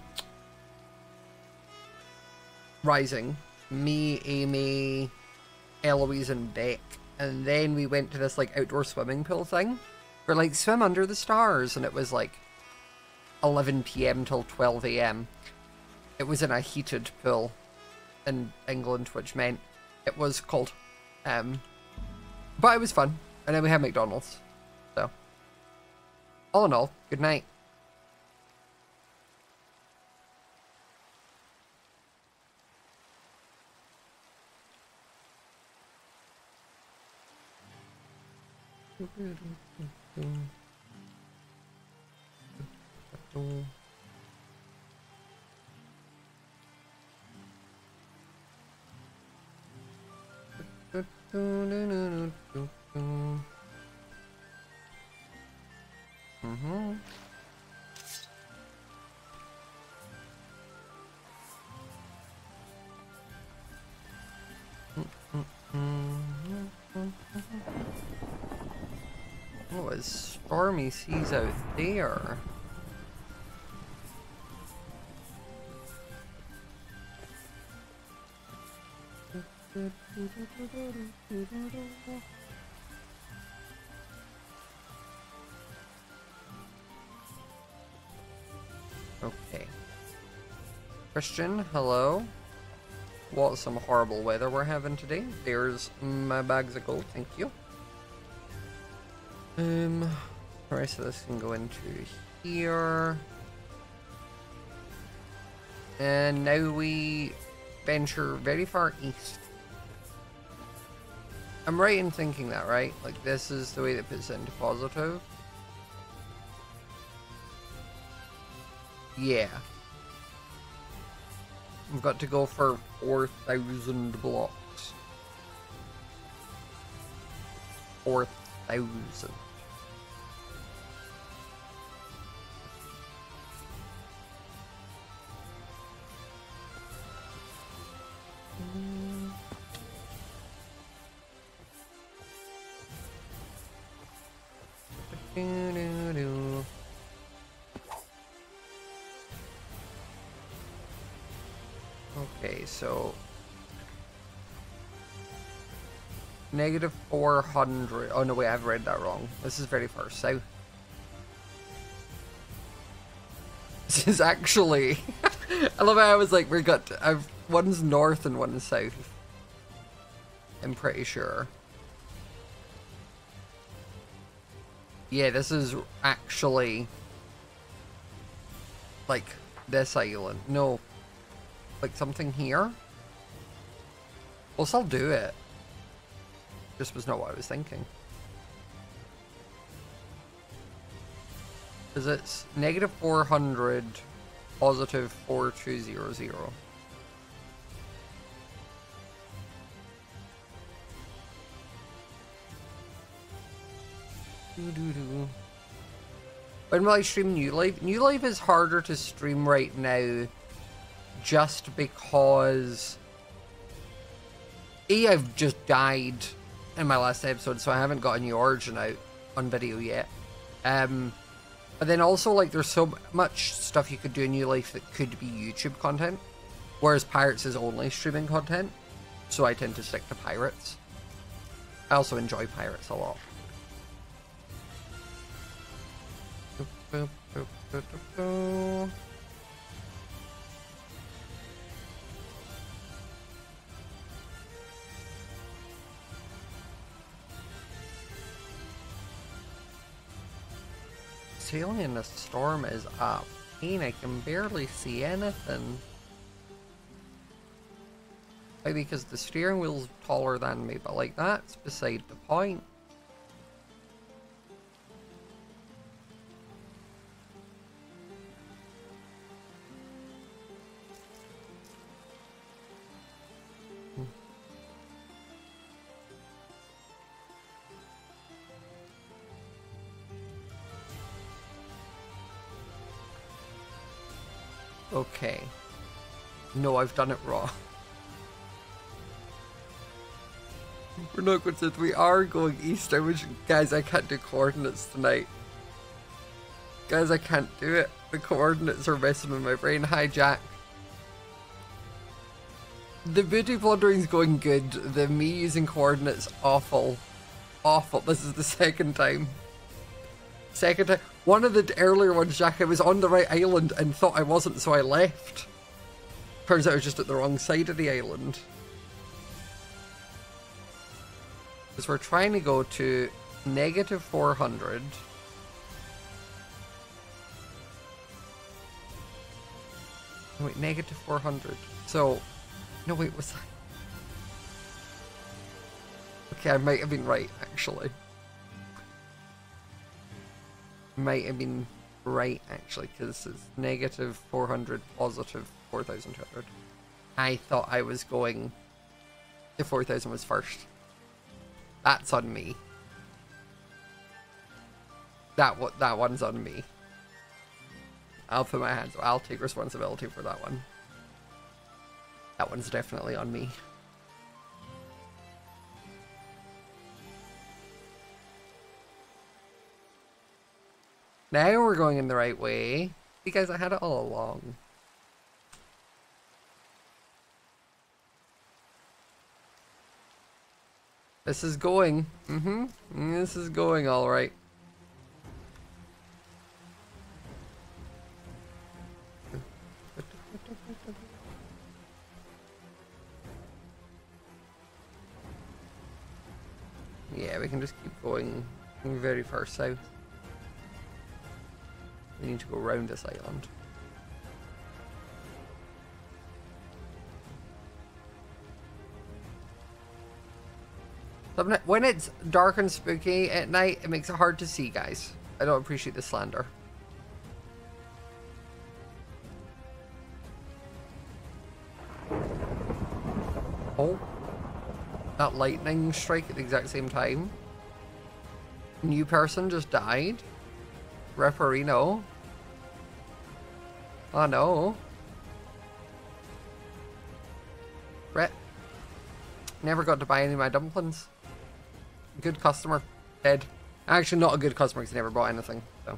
Rising. Me, Amy, Eloise and Beck. And then we went to this like outdoor swimming pool thing. For like swim under the stars, and it was like eleven p m till twelve a m it was in a heated pool in England, which meant it was cold. Um, but it was fun. And then we had McDonald's. So, all in all, good night. Mm-hmm. Oh, it's stormy seas out there. Okay. Christian, hello. What some horrible weather we're having today. There's my bags of gold, thank you. Um, the rest of this can go into here. And now we venture very far east. I'm right in thinking that, right? Like, this is the way that puts it into positive. Yeah. We've got to go for four thousand blocks. four thousand. Do-do-do. Okay, so negative four hundred. Oh no, wait, I've read that wrong. This is very far south. This is actually. I love how I was like, we got. To, I've one's north and one's south. I'm pretty sure. Yeah, this is actually like this island. No, like something here. Well, I'll do it. This was not what I was thinking. Because it's negative four hundred, positive four two zero zero. Doo-doo-doo. When will I stream New Life? New Life is harder to stream right now just because A, I've just died in my last episode, so I haven't got a new origin out on video yet. Um, but then also, like, there's so much stuff you could do in New Life that could be YouTube content, whereas Pirates is only streaming content, so I tend to stick to Pirates. I also enjoy Pirates a lot. Boop, boop, boop, boop, boop. Sailing in a storm is a pain. I can barely see anything. Maybe because the steering wheel's taller than me, but like that's beside the point. Okay. No, I've done it wrong. We're not going to. We are going east. I wish, guys, I can't do coordinates tonight. Guys, I can't do it. The coordinates are messing with my brain. Hi, Jack. The booty plundering's going good. The me using coordinates, awful. Awful. This is the second time. Second time. One of the earlier ones, Jack, I was on the right island and thought I wasn't, so I left. Turns out I was just at the wrong side of the island. Because we're trying to go to negative four hundred. Oh, wait, negative four hundred. So, no, wait, was I? Okay, I might have been right, actually. Might have been right, actually, because it's negative four hundred, positive four thousand two hundred. I thought I was going... The four thousand was first. That's on me. That, what, that one's on me. I'll put my hands... I'll take responsibility for that one. That one's definitely on me. Now we're going in the right way. Because I had it all along. This is going. Mm-hmm. This is going all right. Yeah, we can just keep going very far south. We need to go around this island. When it's dark and spooky at night, it makes it hard to see, guys. I don't appreciate the slander. Oh. That lightning strike at the exact same time. New person just died. Referee, no. Oh no. Brett. Never got to buy any of my dumplings. Good customer. Dead. Actually, not a good customer because he never bought anything. So.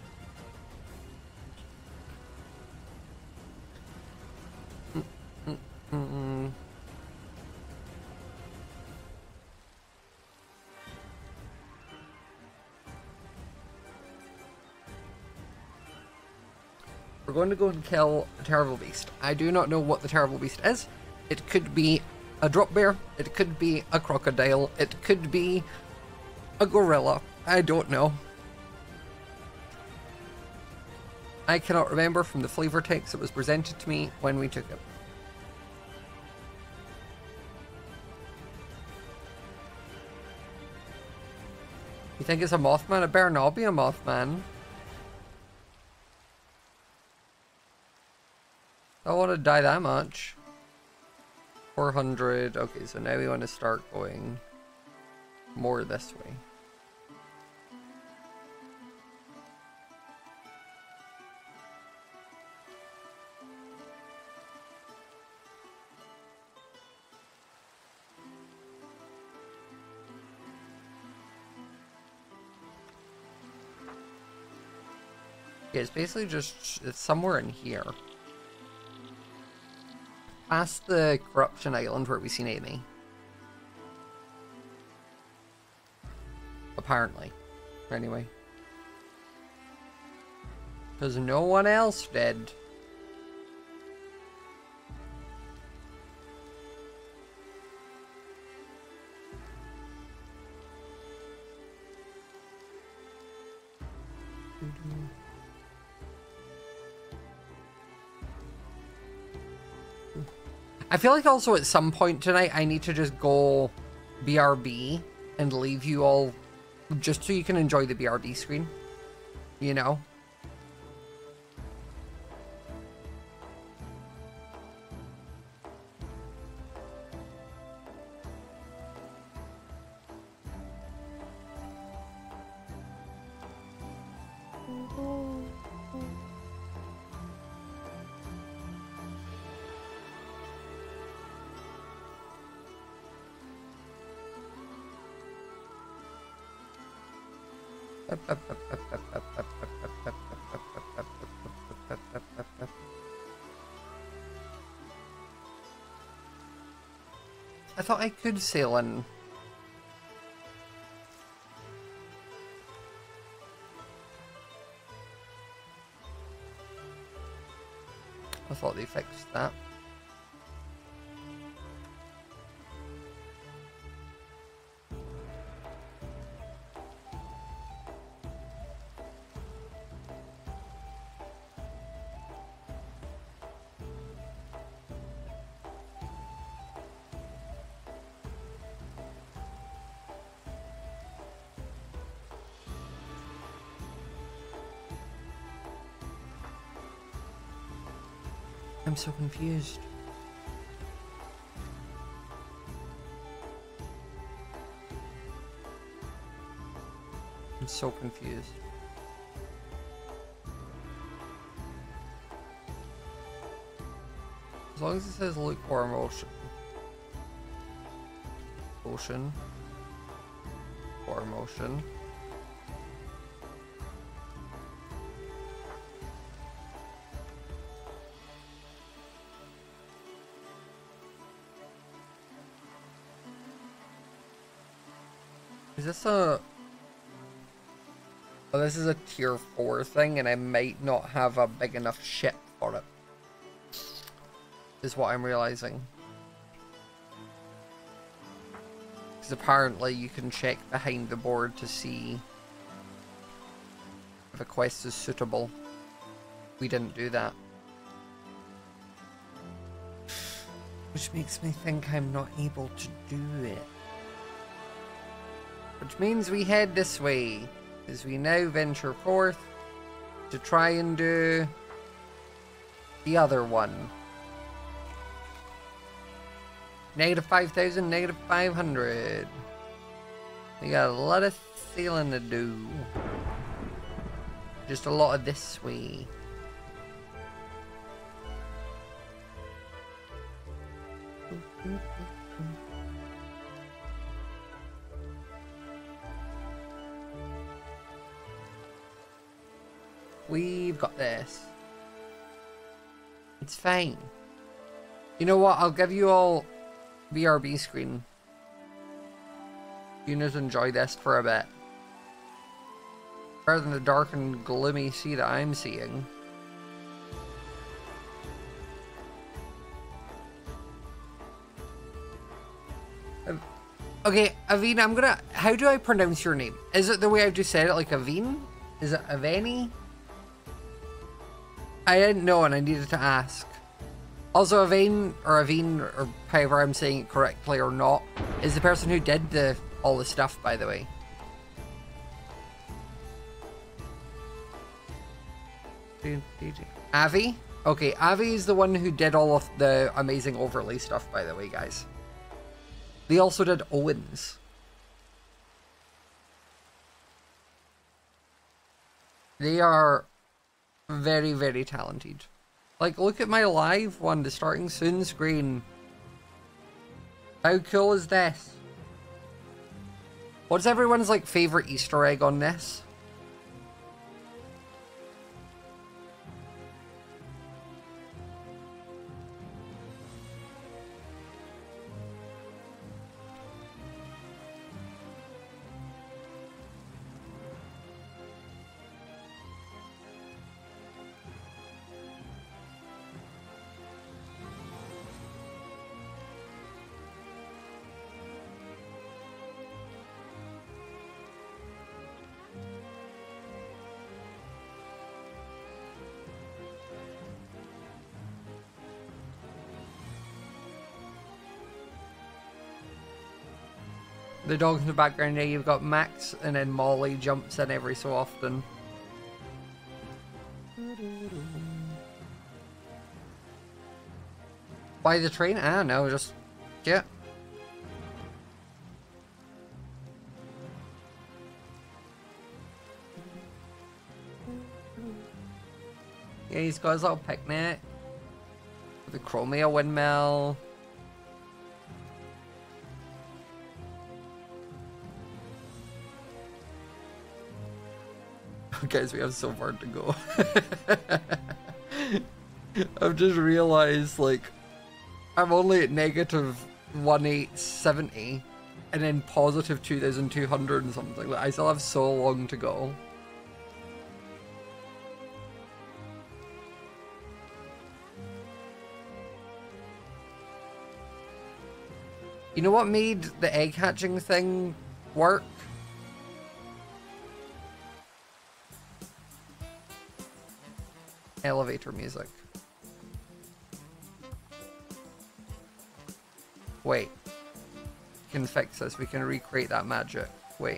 Mm, mm, mm, mm. We're going to go and kill a terrible beast. I do not know what the terrible beast is. It could be a drop bear. It could be a crocodile. It could be a gorilla. I don't know. I cannot remember from the flavor text that was presented to me when we took it. You think it's a Mothman? It better not be a Mothman. I don't want to die that much. four hundred. Okay, so now we want to start going more this way. Yeah, it's basically just, it's somewhere in here. Past the Corruption Island where we seen Amy. Apparently. Anyway. Because no one else did. I feel like also at some point tonight I need to just go B R B and leave you all just so you can enjoy the B R B screen. You know? I thought I could sail in. I thought they fixed that. I'm so confused. I'm so confused. As long as it says lukewarm ocean. Ocean. Warm ocean. Is this a... Oh, this is a tier four thing, and I might not have a big enough ship for it. Is what I'm realizing. Because apparently you can check behind the board to see if a quest is suitable. We didn't do that. Which makes me think I'm not able to do it. Which means we head this way, as we now venture forth to try and do the other one. Negative five thousand, negative five hundred. We got a lot of sailing to do. Just a lot of this way. We've got this. It's fine. You know what? I'll give you all B R B screen. You just enjoy this for a bit. Rather than the dark and gloomy sea that I'm seeing. Um, okay, Aveen, I'm gonna... How do I pronounce your name? Is it the way I've just said it, like Aveen? Is it Aveni? I didn't know and I needed to ask. Also, Aveen, or Aveen, or however I'm saying it correctly or not, is the person who did the all the stuff, by the way. Avi? Okay, Avi is the one who did all of the amazing overlay stuff, by the way, guys. They also did Owen's. They are very, very talented. Like, look at my live one, the starting soon screen. How cool is this? What's everyone's, like, favorite Easter egg on this? The dog in the background there, you've got Max, and then Molly jumps in every so often. By the train? I don't know, just... yeah. Yeah, he's got his little picnic. The Chromia windmill. Guys, we have so far to go. I've just realized, like, I'm only at negative one eight seventy and then positive two thousand two hundred and something. Like, I still have so long to go. You know what made the egg hatching thing work? Elevator music. Wait. We can fix this. We can recreate that magic. Wait.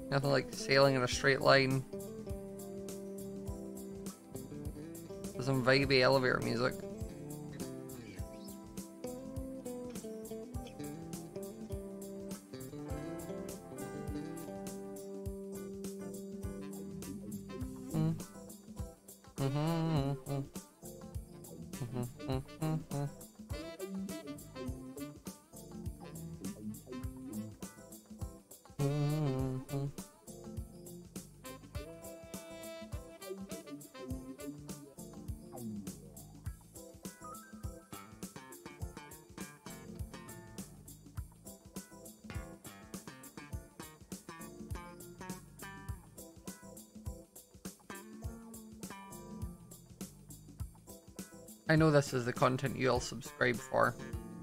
Nothing like sailing in a straight line. There's some vibey elevator music. I know this is the content you all subscribe for.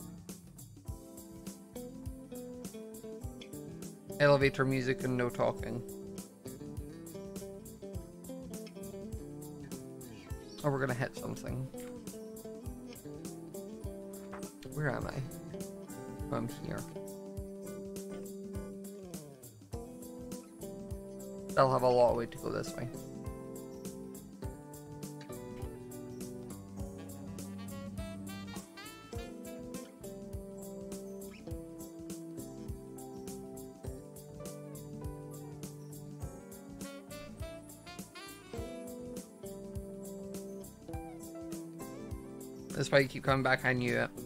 Elevator music and no talking. Oh, we're gonna hit something. Where am I? Oh, I'm here. I'll have a lot of way to go this way. That's why you keep coming back, I knew it.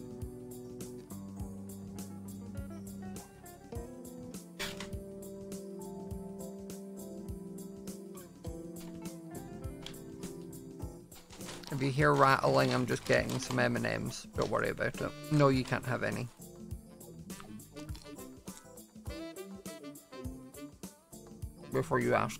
If you hear rattling, I'm just getting some M and M's. Don't worry about it. No, you can't have any. Before you ask.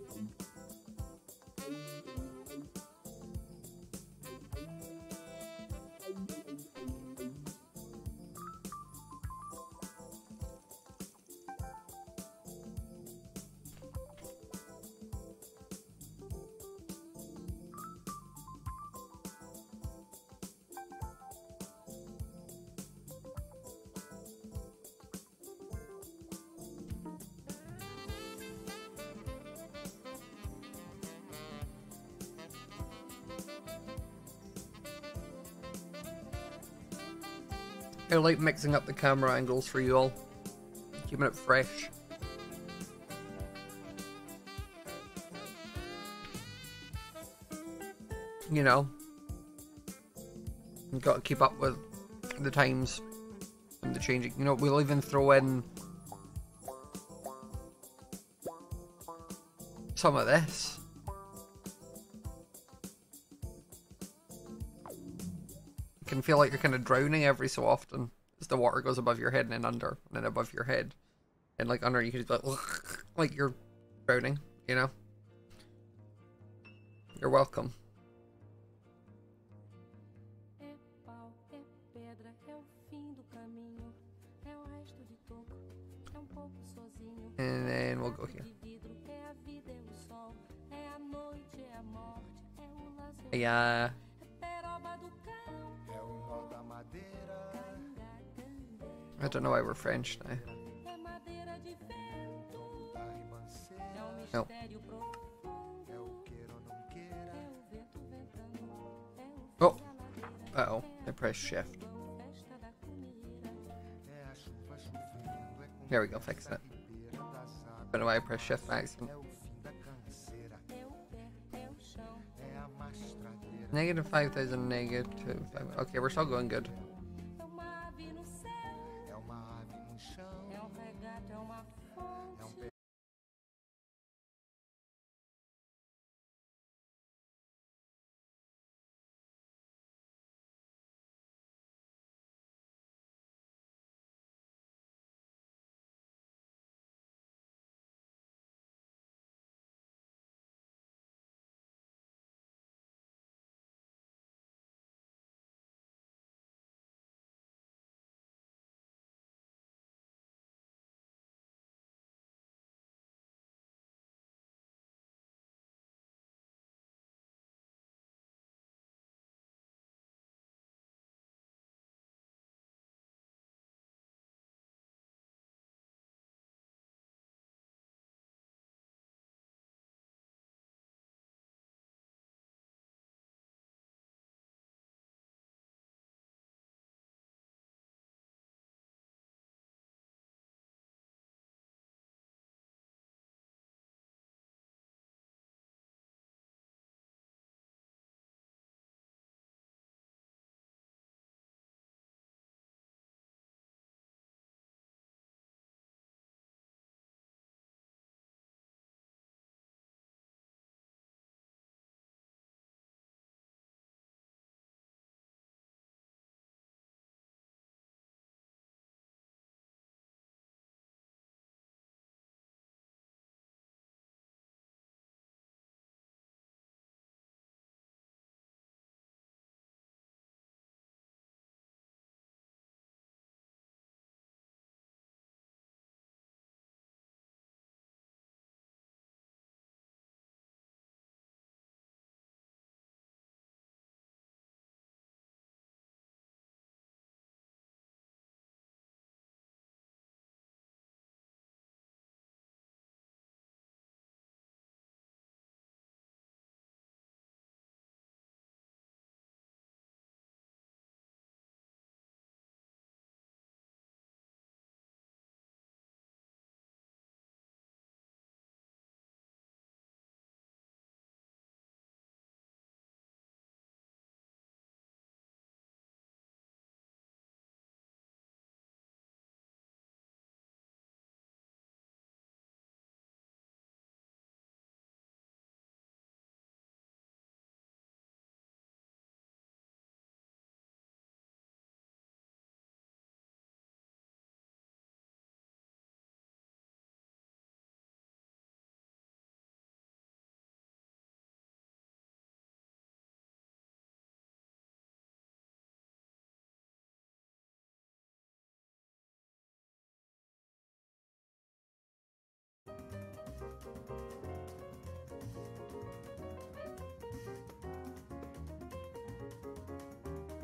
I like mixing up the camera angles for you all, keeping it fresh. You know, you got to keep up with the times and the changing. You know, we'll even throw in some of this. Can feel like you're kind of drowning every so often as the water goes above your head and then under and then above your head, and like under you can just like, like you're drowning, you know. You're welcome. And then we'll go here. Yeah. I don't know why we're French now. No. Oh. Uh-oh. I pressed shift. There we go, fix it. Don't know why I pressed shift by accident. Negative five thousand, negative five. Okay, we're still going good.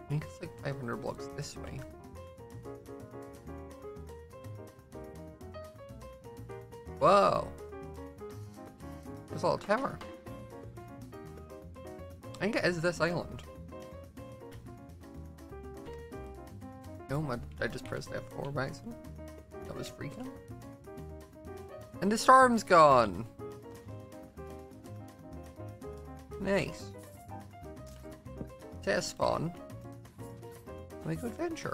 I think it's like five hundred blocks this way. Whoa! There's a little tower. I think it is this island. Oh my, I just pressed F four by accident. That was freaking. And the storm's gone! Nice. Test spawn. We go adventure.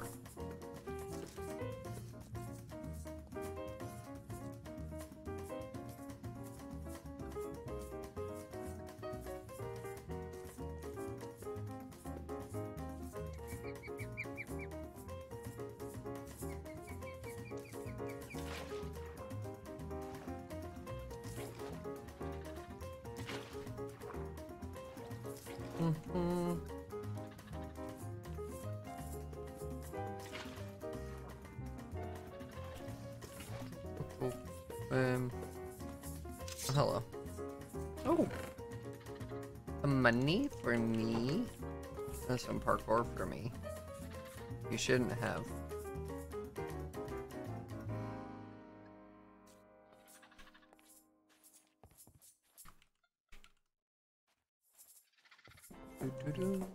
Mm-hmm. Um. Hello. Oh. Some money for me. And some parkour for me. You shouldn't have. Doo-doo-doo.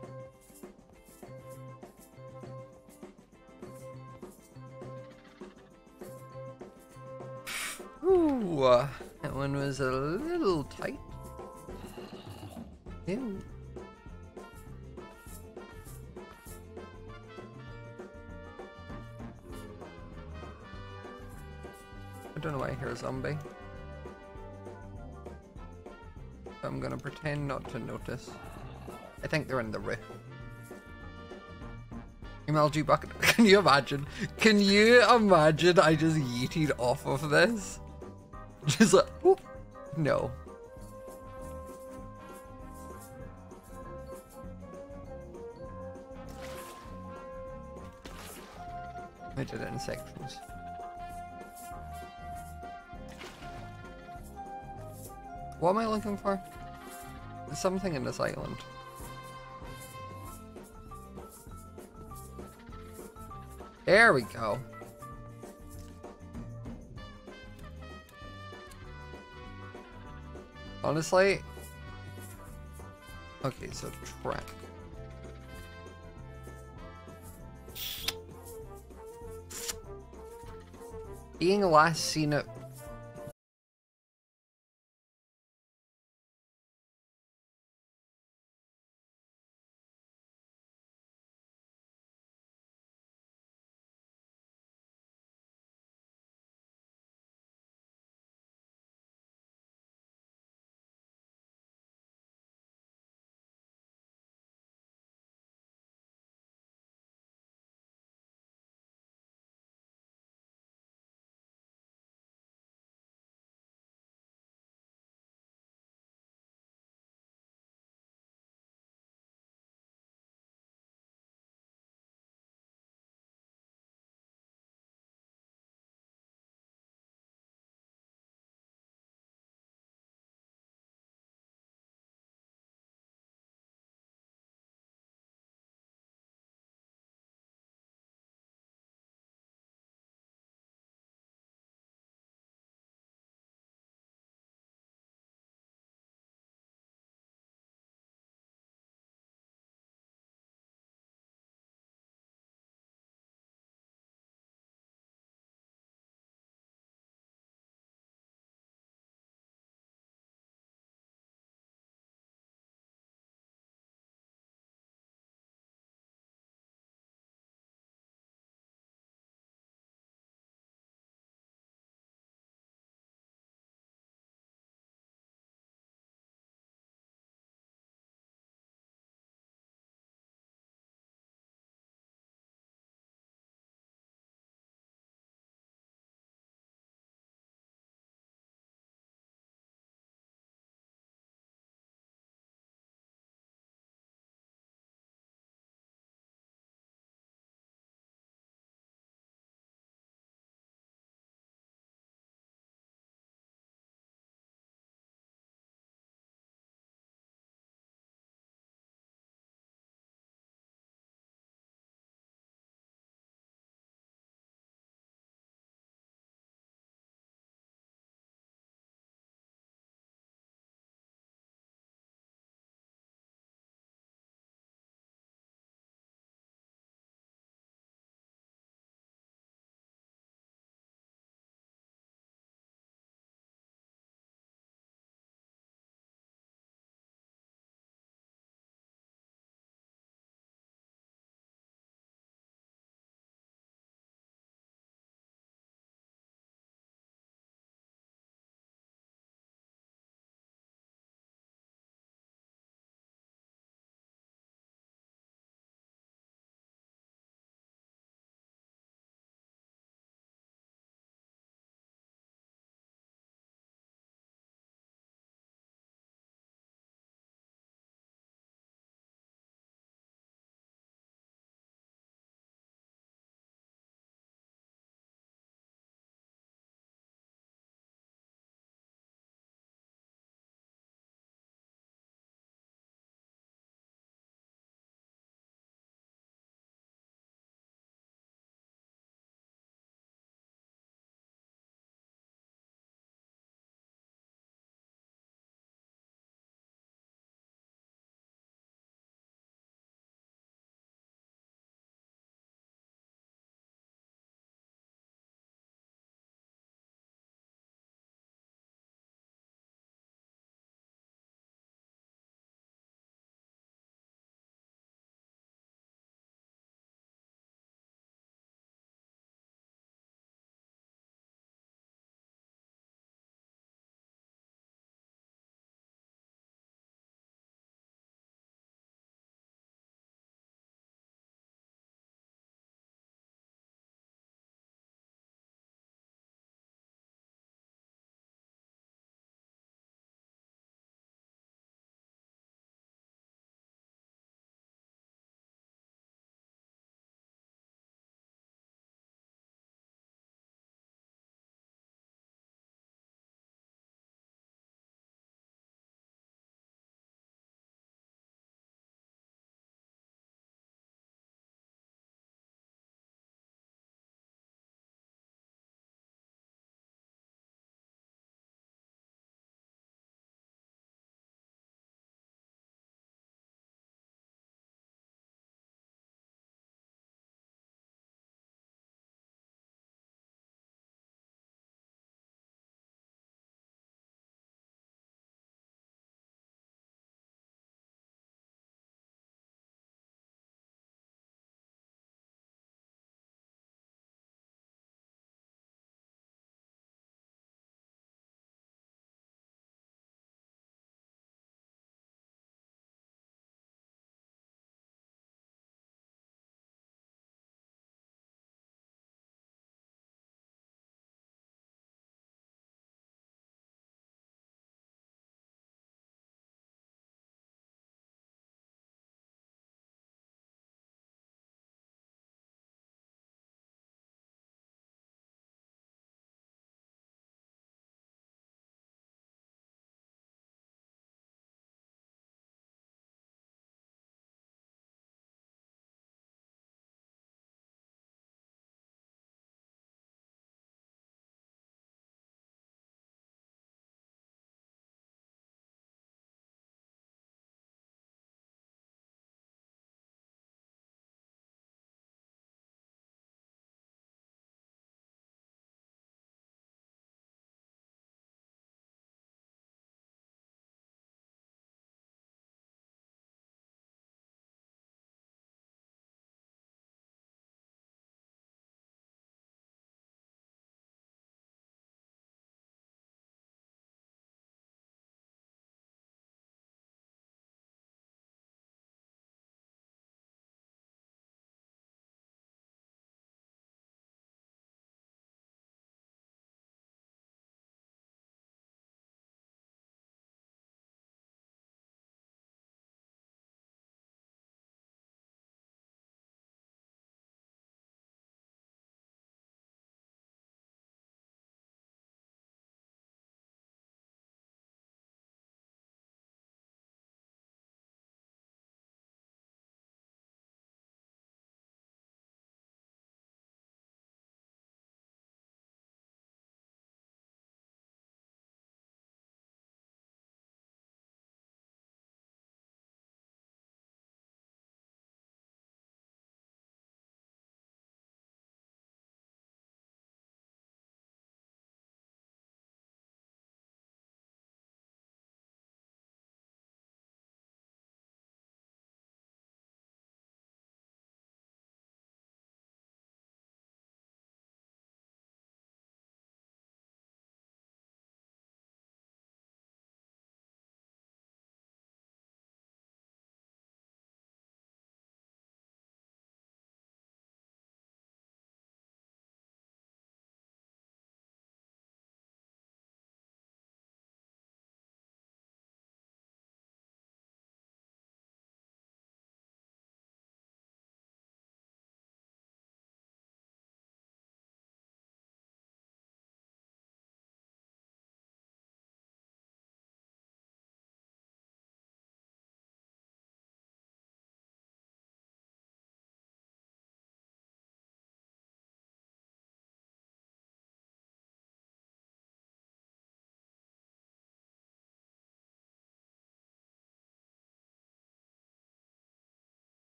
Ooh, uh, that one was a little tight. Ew. I don't know why I hear a zombie. I'm gonna pretend not to notice. I think they're in the roof. M L G bucket. Can you imagine? Can you imagine I just yeeted off of this? Just like, whoop. No. I did it in sections. What am I looking for? There's something in this island. There we go. Honestly. Okay, so track. Being last seen at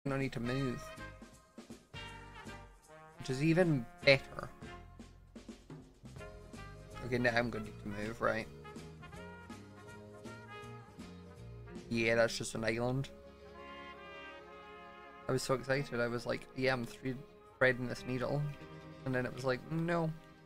No need to move. Which is even better. Okay, now I'm going to need to move, right? Yeah, that's just an island. I was so excited. I was like, yeah, I'm thre threading this needle. And then it was like, no.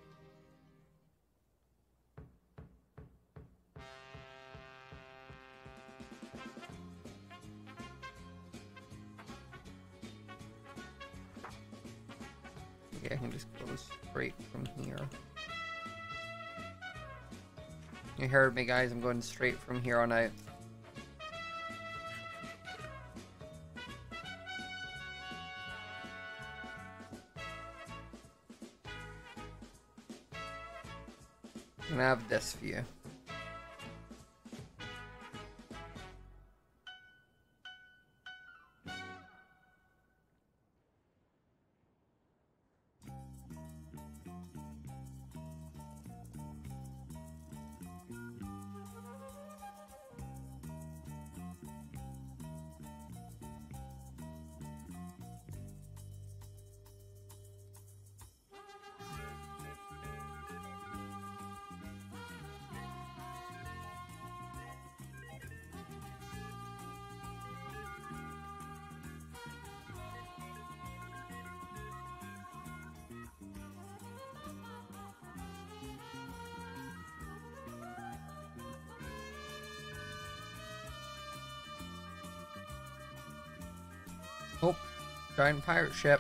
Okay, I can just go straight from here. You heard me, guys. I'm going straight from here on out. I'm gonna have this view. Oh, giant pirate ship.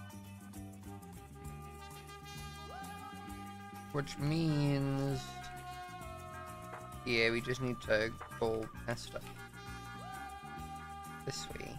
Which means... yeah, we just need to go past it. This way.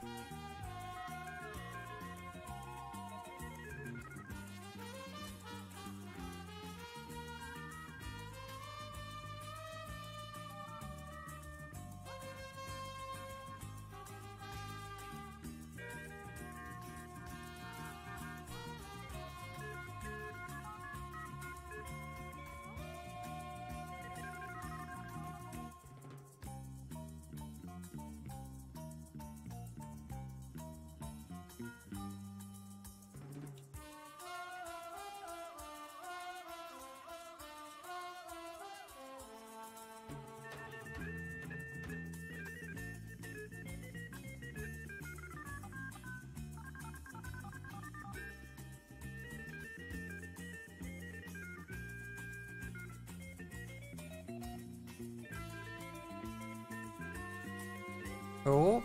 Oh.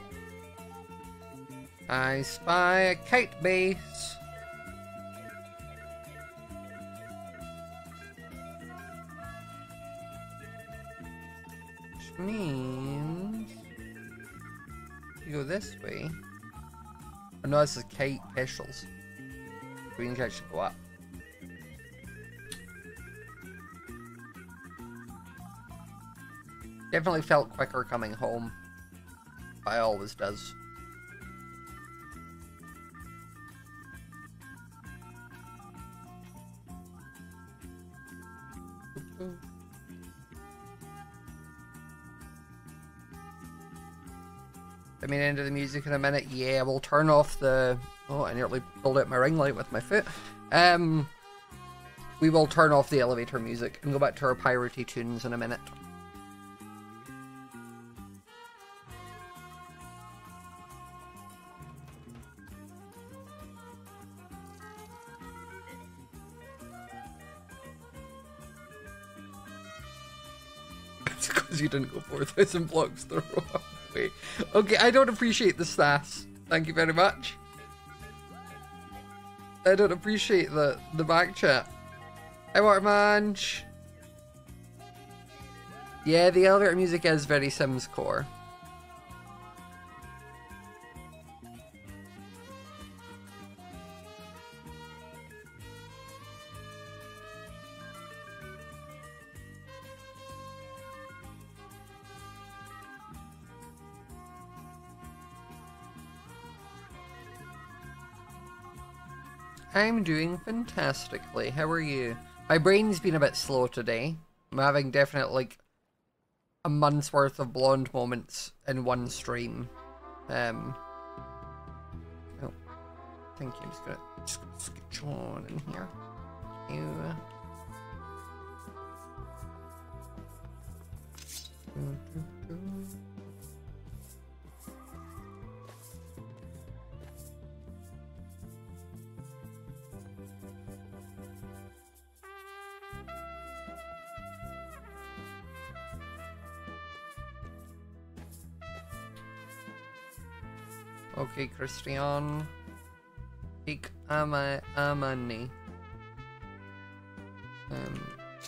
I spy a kite base. Which means you go this way. Oh no, this is kite petals. We can actually go up. Definitely felt quicker coming home. I always does. I mean, end of the music in a minute. Yeah, we'll turn off the... oh, I nearly pulled out my ring light with my foot. Um, we will turn off the elevator music and go back to our piratey tunes in a minute. Because you didn't go four thousand blocks the wrong way. Okay, I don't appreciate the sass. Thank you very much. I don't appreciate the, the back chat. Hi, Watermanch. Yeah, the elevator music is very Sims core. I'm doing fantastically. How are you? My brain's been a bit slow today. I'm having definitely like a month's worth of blonde moments in one stream. Um, thank you. I'm just gonna just gonna scooch on in here. You. Okay, Christian. Ik ama amani. Um,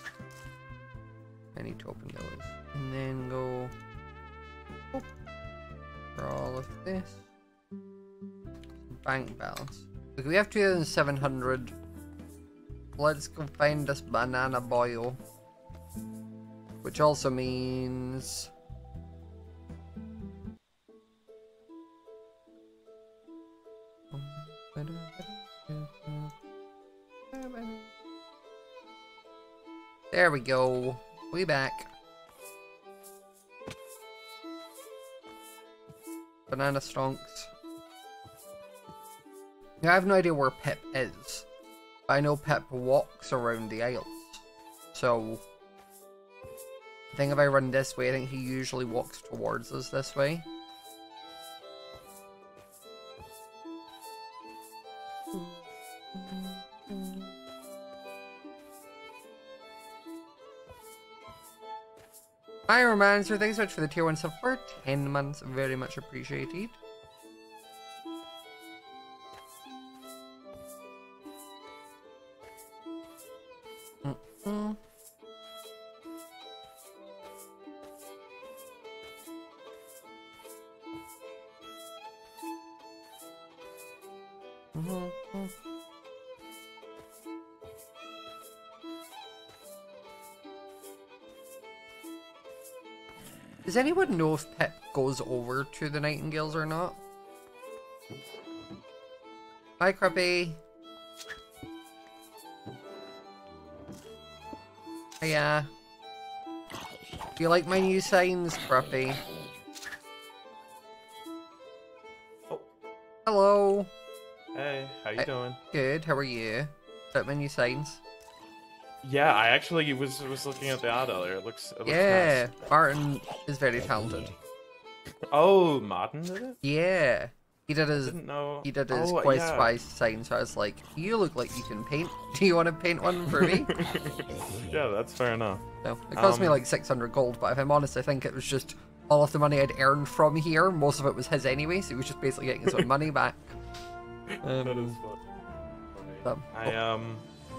I need to open those. And then go oh, for all of this. Bank balance. Okay, we have two thousand seven hundred. Let's go find this banana boil. Which also means... There we go. We back. Banana stonks. Yeah, I have no idea where Pip is. I know Pip walks around the aisles. So, I think if I run this way, I think he usually walks towards us this way. Hi Romancer, thanks so much for the tier one sub for ten months, very much appreciated. Mm-mm. Mm-hmm. Does anyone know if Pip goes over to the Nightingales or not? Hi, Crappy. Hiya. Do you like my new signs, Crappy? Oh. Hello. Hey, how you Hi. doing? Good, how are you? Is that my new signs? Yeah, I actually was was looking at the art earlier. It looks, it looks Yeah, nice. Martin is very talented. Oh, Martin did it? Yeah. He did I his didn't know. he did his Oh, quest yeah. by sign, so I was like, you look like you can paint. Do you want to paint one for me? Yeah, that's fair enough. No, it cost me Um, like six hundred gold, but if I'm honest, I think it was just all of the money I'd earned from here. Most of it was his anyway, so he was just basically getting his own money back. Um, that is fun. so- I um,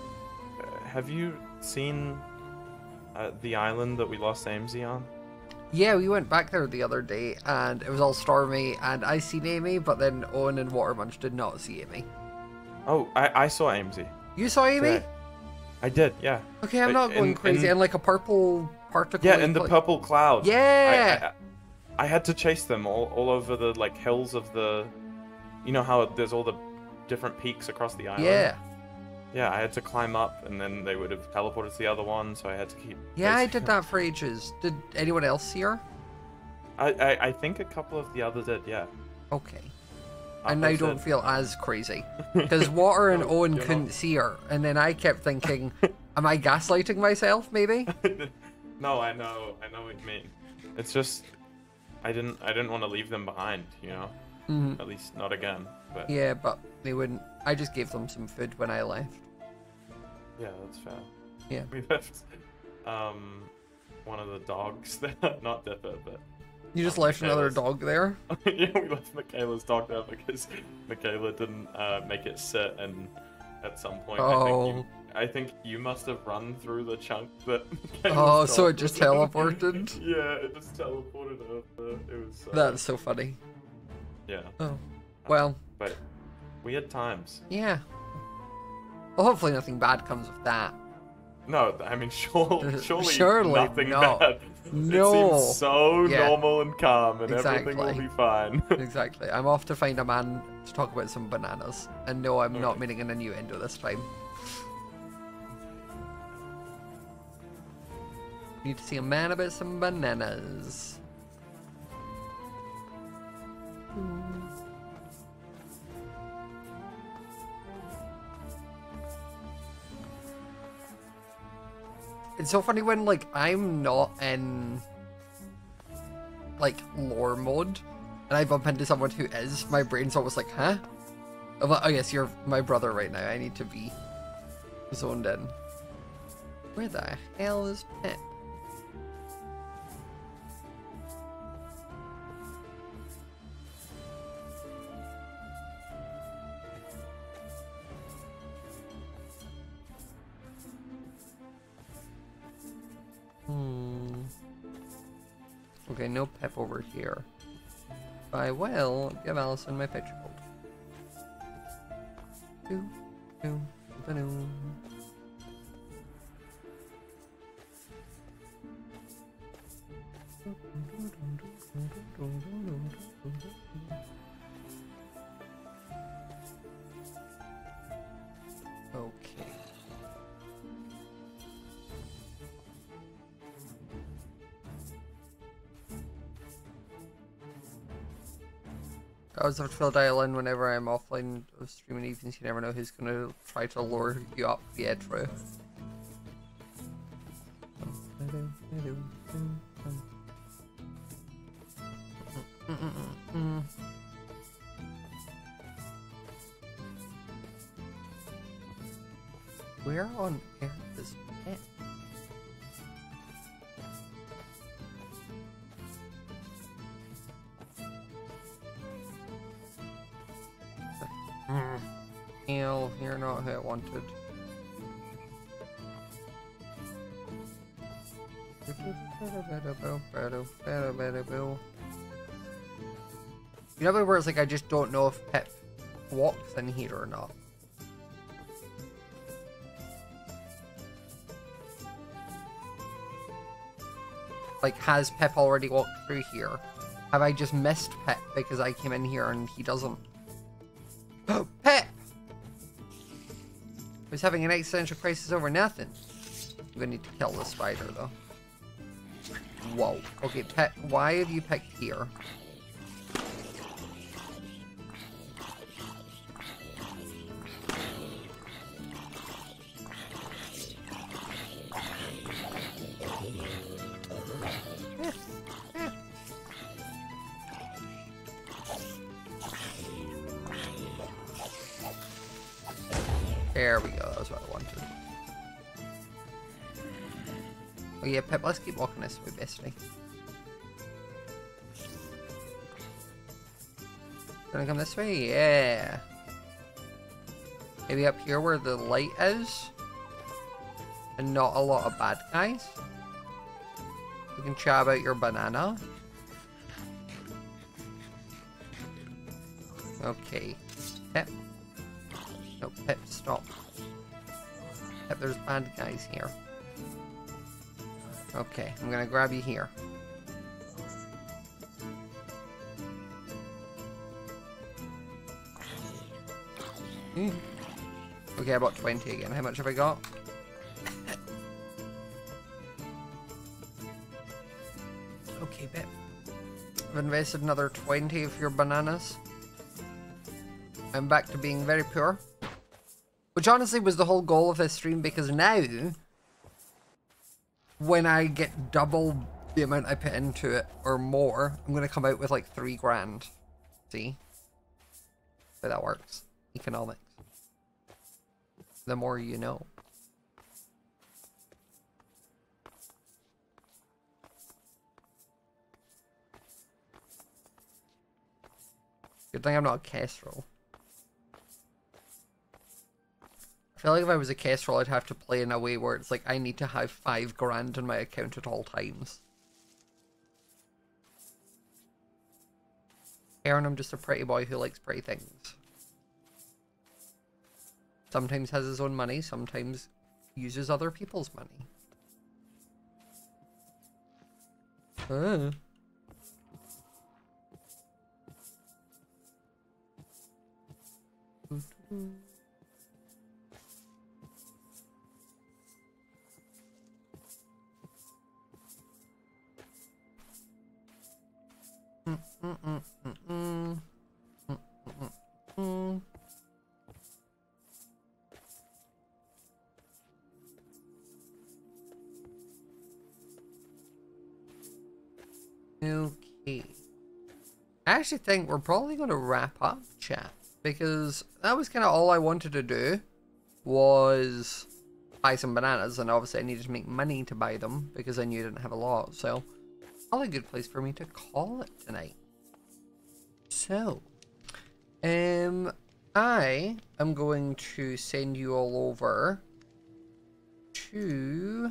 uh, have you seen uh, the island that we lost Amesy on? Yeah, we went back there the other day, and it was all stormy, and I seen Amy, but then Owen and Watermunch did not see Amy. Oh, I I saw Amesy. You saw Amy? Yeah. I did, yeah. Okay, I'm Uh, not going in- crazy. in- And like a purple particle. Yeah, in the like- purple cloud. Yeah. I, I, I had to chase them all, all over the like hills of the, you know how there's all the different peaks across the island. Yeah. Yeah, I had to climb up, and then they would have teleported to the other one, so I had to keep. Yeah, I chasing did that for ages. Did anyone else see her? I, I I think a couple of the others did. Yeah. Okay. I I now posted- don't feel as crazy. Because Water and No, Owen you're couldn't not. see her, and then I kept thinking, am I gaslighting myself, maybe? No, I know, I know what you mean. It's just, I didn't, I didn't want to leave them behind, you know. Mhm. At least not again. But Yeah, but they wouldn't. I just gave them some food when I left. yeah, that's fair. Yeah. We left, um, one of the dogs there, not Dipper, but You just Oh, left okay, another let's- dog there? yeah, we left Michaela's dog there because Michaela didn't uh, make it sit, and at some point, I think Oh. you, I think you must have run through the chunk that. Oh, Michaela's so dog it just was in. teleported? Yeah, it just teleported over. It was. Uh, That's so funny. Yeah, Oh. Well, but weird times. yeah. Well, hopefully nothing bad comes of that. No, I mean, sure, surely, Surely nothing not. bad. No. It seems so Yeah. normal and calm, and everything will Exactly. be fine. Exactly. I'm off to find a man to talk about some bananas. And no, I'm not Okay. meaning an innuendo this time. Need to see a man about some bananas. It's so funny when, like, I'm not in, like, lore mode, and I bump into someone who is, my brain's almost like, huh? I'm like, oh yes, you're my brother right now, I need to be zoned in. Where the hell is Pip? Hmm. Okay, no Pep over here. I will give Allison my picture code. Do, do, do, do. Okay. I always have to fill dial in whenever I'm offline of streaming evenings. You never know who's gonna try to lure you up. Yeah, true. Where on earth is it? Neil, you're not who I wanted. You know where it's like I just don't know if Pip walks in here or not. Like, has Pip already walked through here? Have I just missed Pip because I came in here and he doesn't? Oh, Pip! I was having an existential crisis over nothing. I'm gonna need to kill this spider though. Whoa. Okay, Pip, why have you picked here? There we go, that's what I wanted. Oh yeah, Pip, let's keep walking this way, basically. Gonna come this way? Yeah. Maybe up here where the light is? And not a lot of bad guys? You can chat about your banana. Okay. Pip. No, Pip, stop. Pip, there's bad guys here. Okay, I'm gonna grab you here. Mm. Okay, I bought twenty again. How much have I got? Okay, Pip. I've invested another twenty of your bananas. I'm back to being very poor. Which honestly was the whole goal of this stream, because now, when I get double the amount I put into it, or more, I'm going to come out with like three grand. See? How that works. Economics. The more you know. Good thing I'm not a kestrel. I feel like if I was a kestrel, I'd have to play in a way where it's like I need to have five grand in my account at all times. Aaron, I'm just a pretty boy who likes pretty things. Sometimes has his own money, sometimes uses other people's money. Uh. Mm, mm, mm, mm, mm. Mm, mm, mm. Okay. I actually think we're probably going to wrap up, chat, because that was kind of all I wanted to do was buy some bananas, and obviously I needed to make money to buy them because I knew I didn't have a lot, so probably a good place for me to call it tonight. So, um, I am going to send you all over to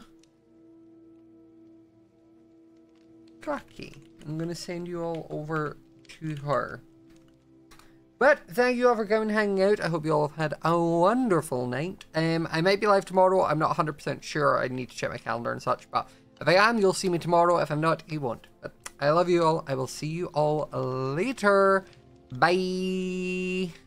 Draki. I'm going to send you all over to her. But thank you all for coming and hanging out. I hope you all have had a wonderful night. Um, I might be live tomorrow. I'm not one hundred percent sure. I need to check my calendar and such. But if I am, you'll see me tomorrow. If I'm not, you won't. But I love you all. I will see you all later. Bye.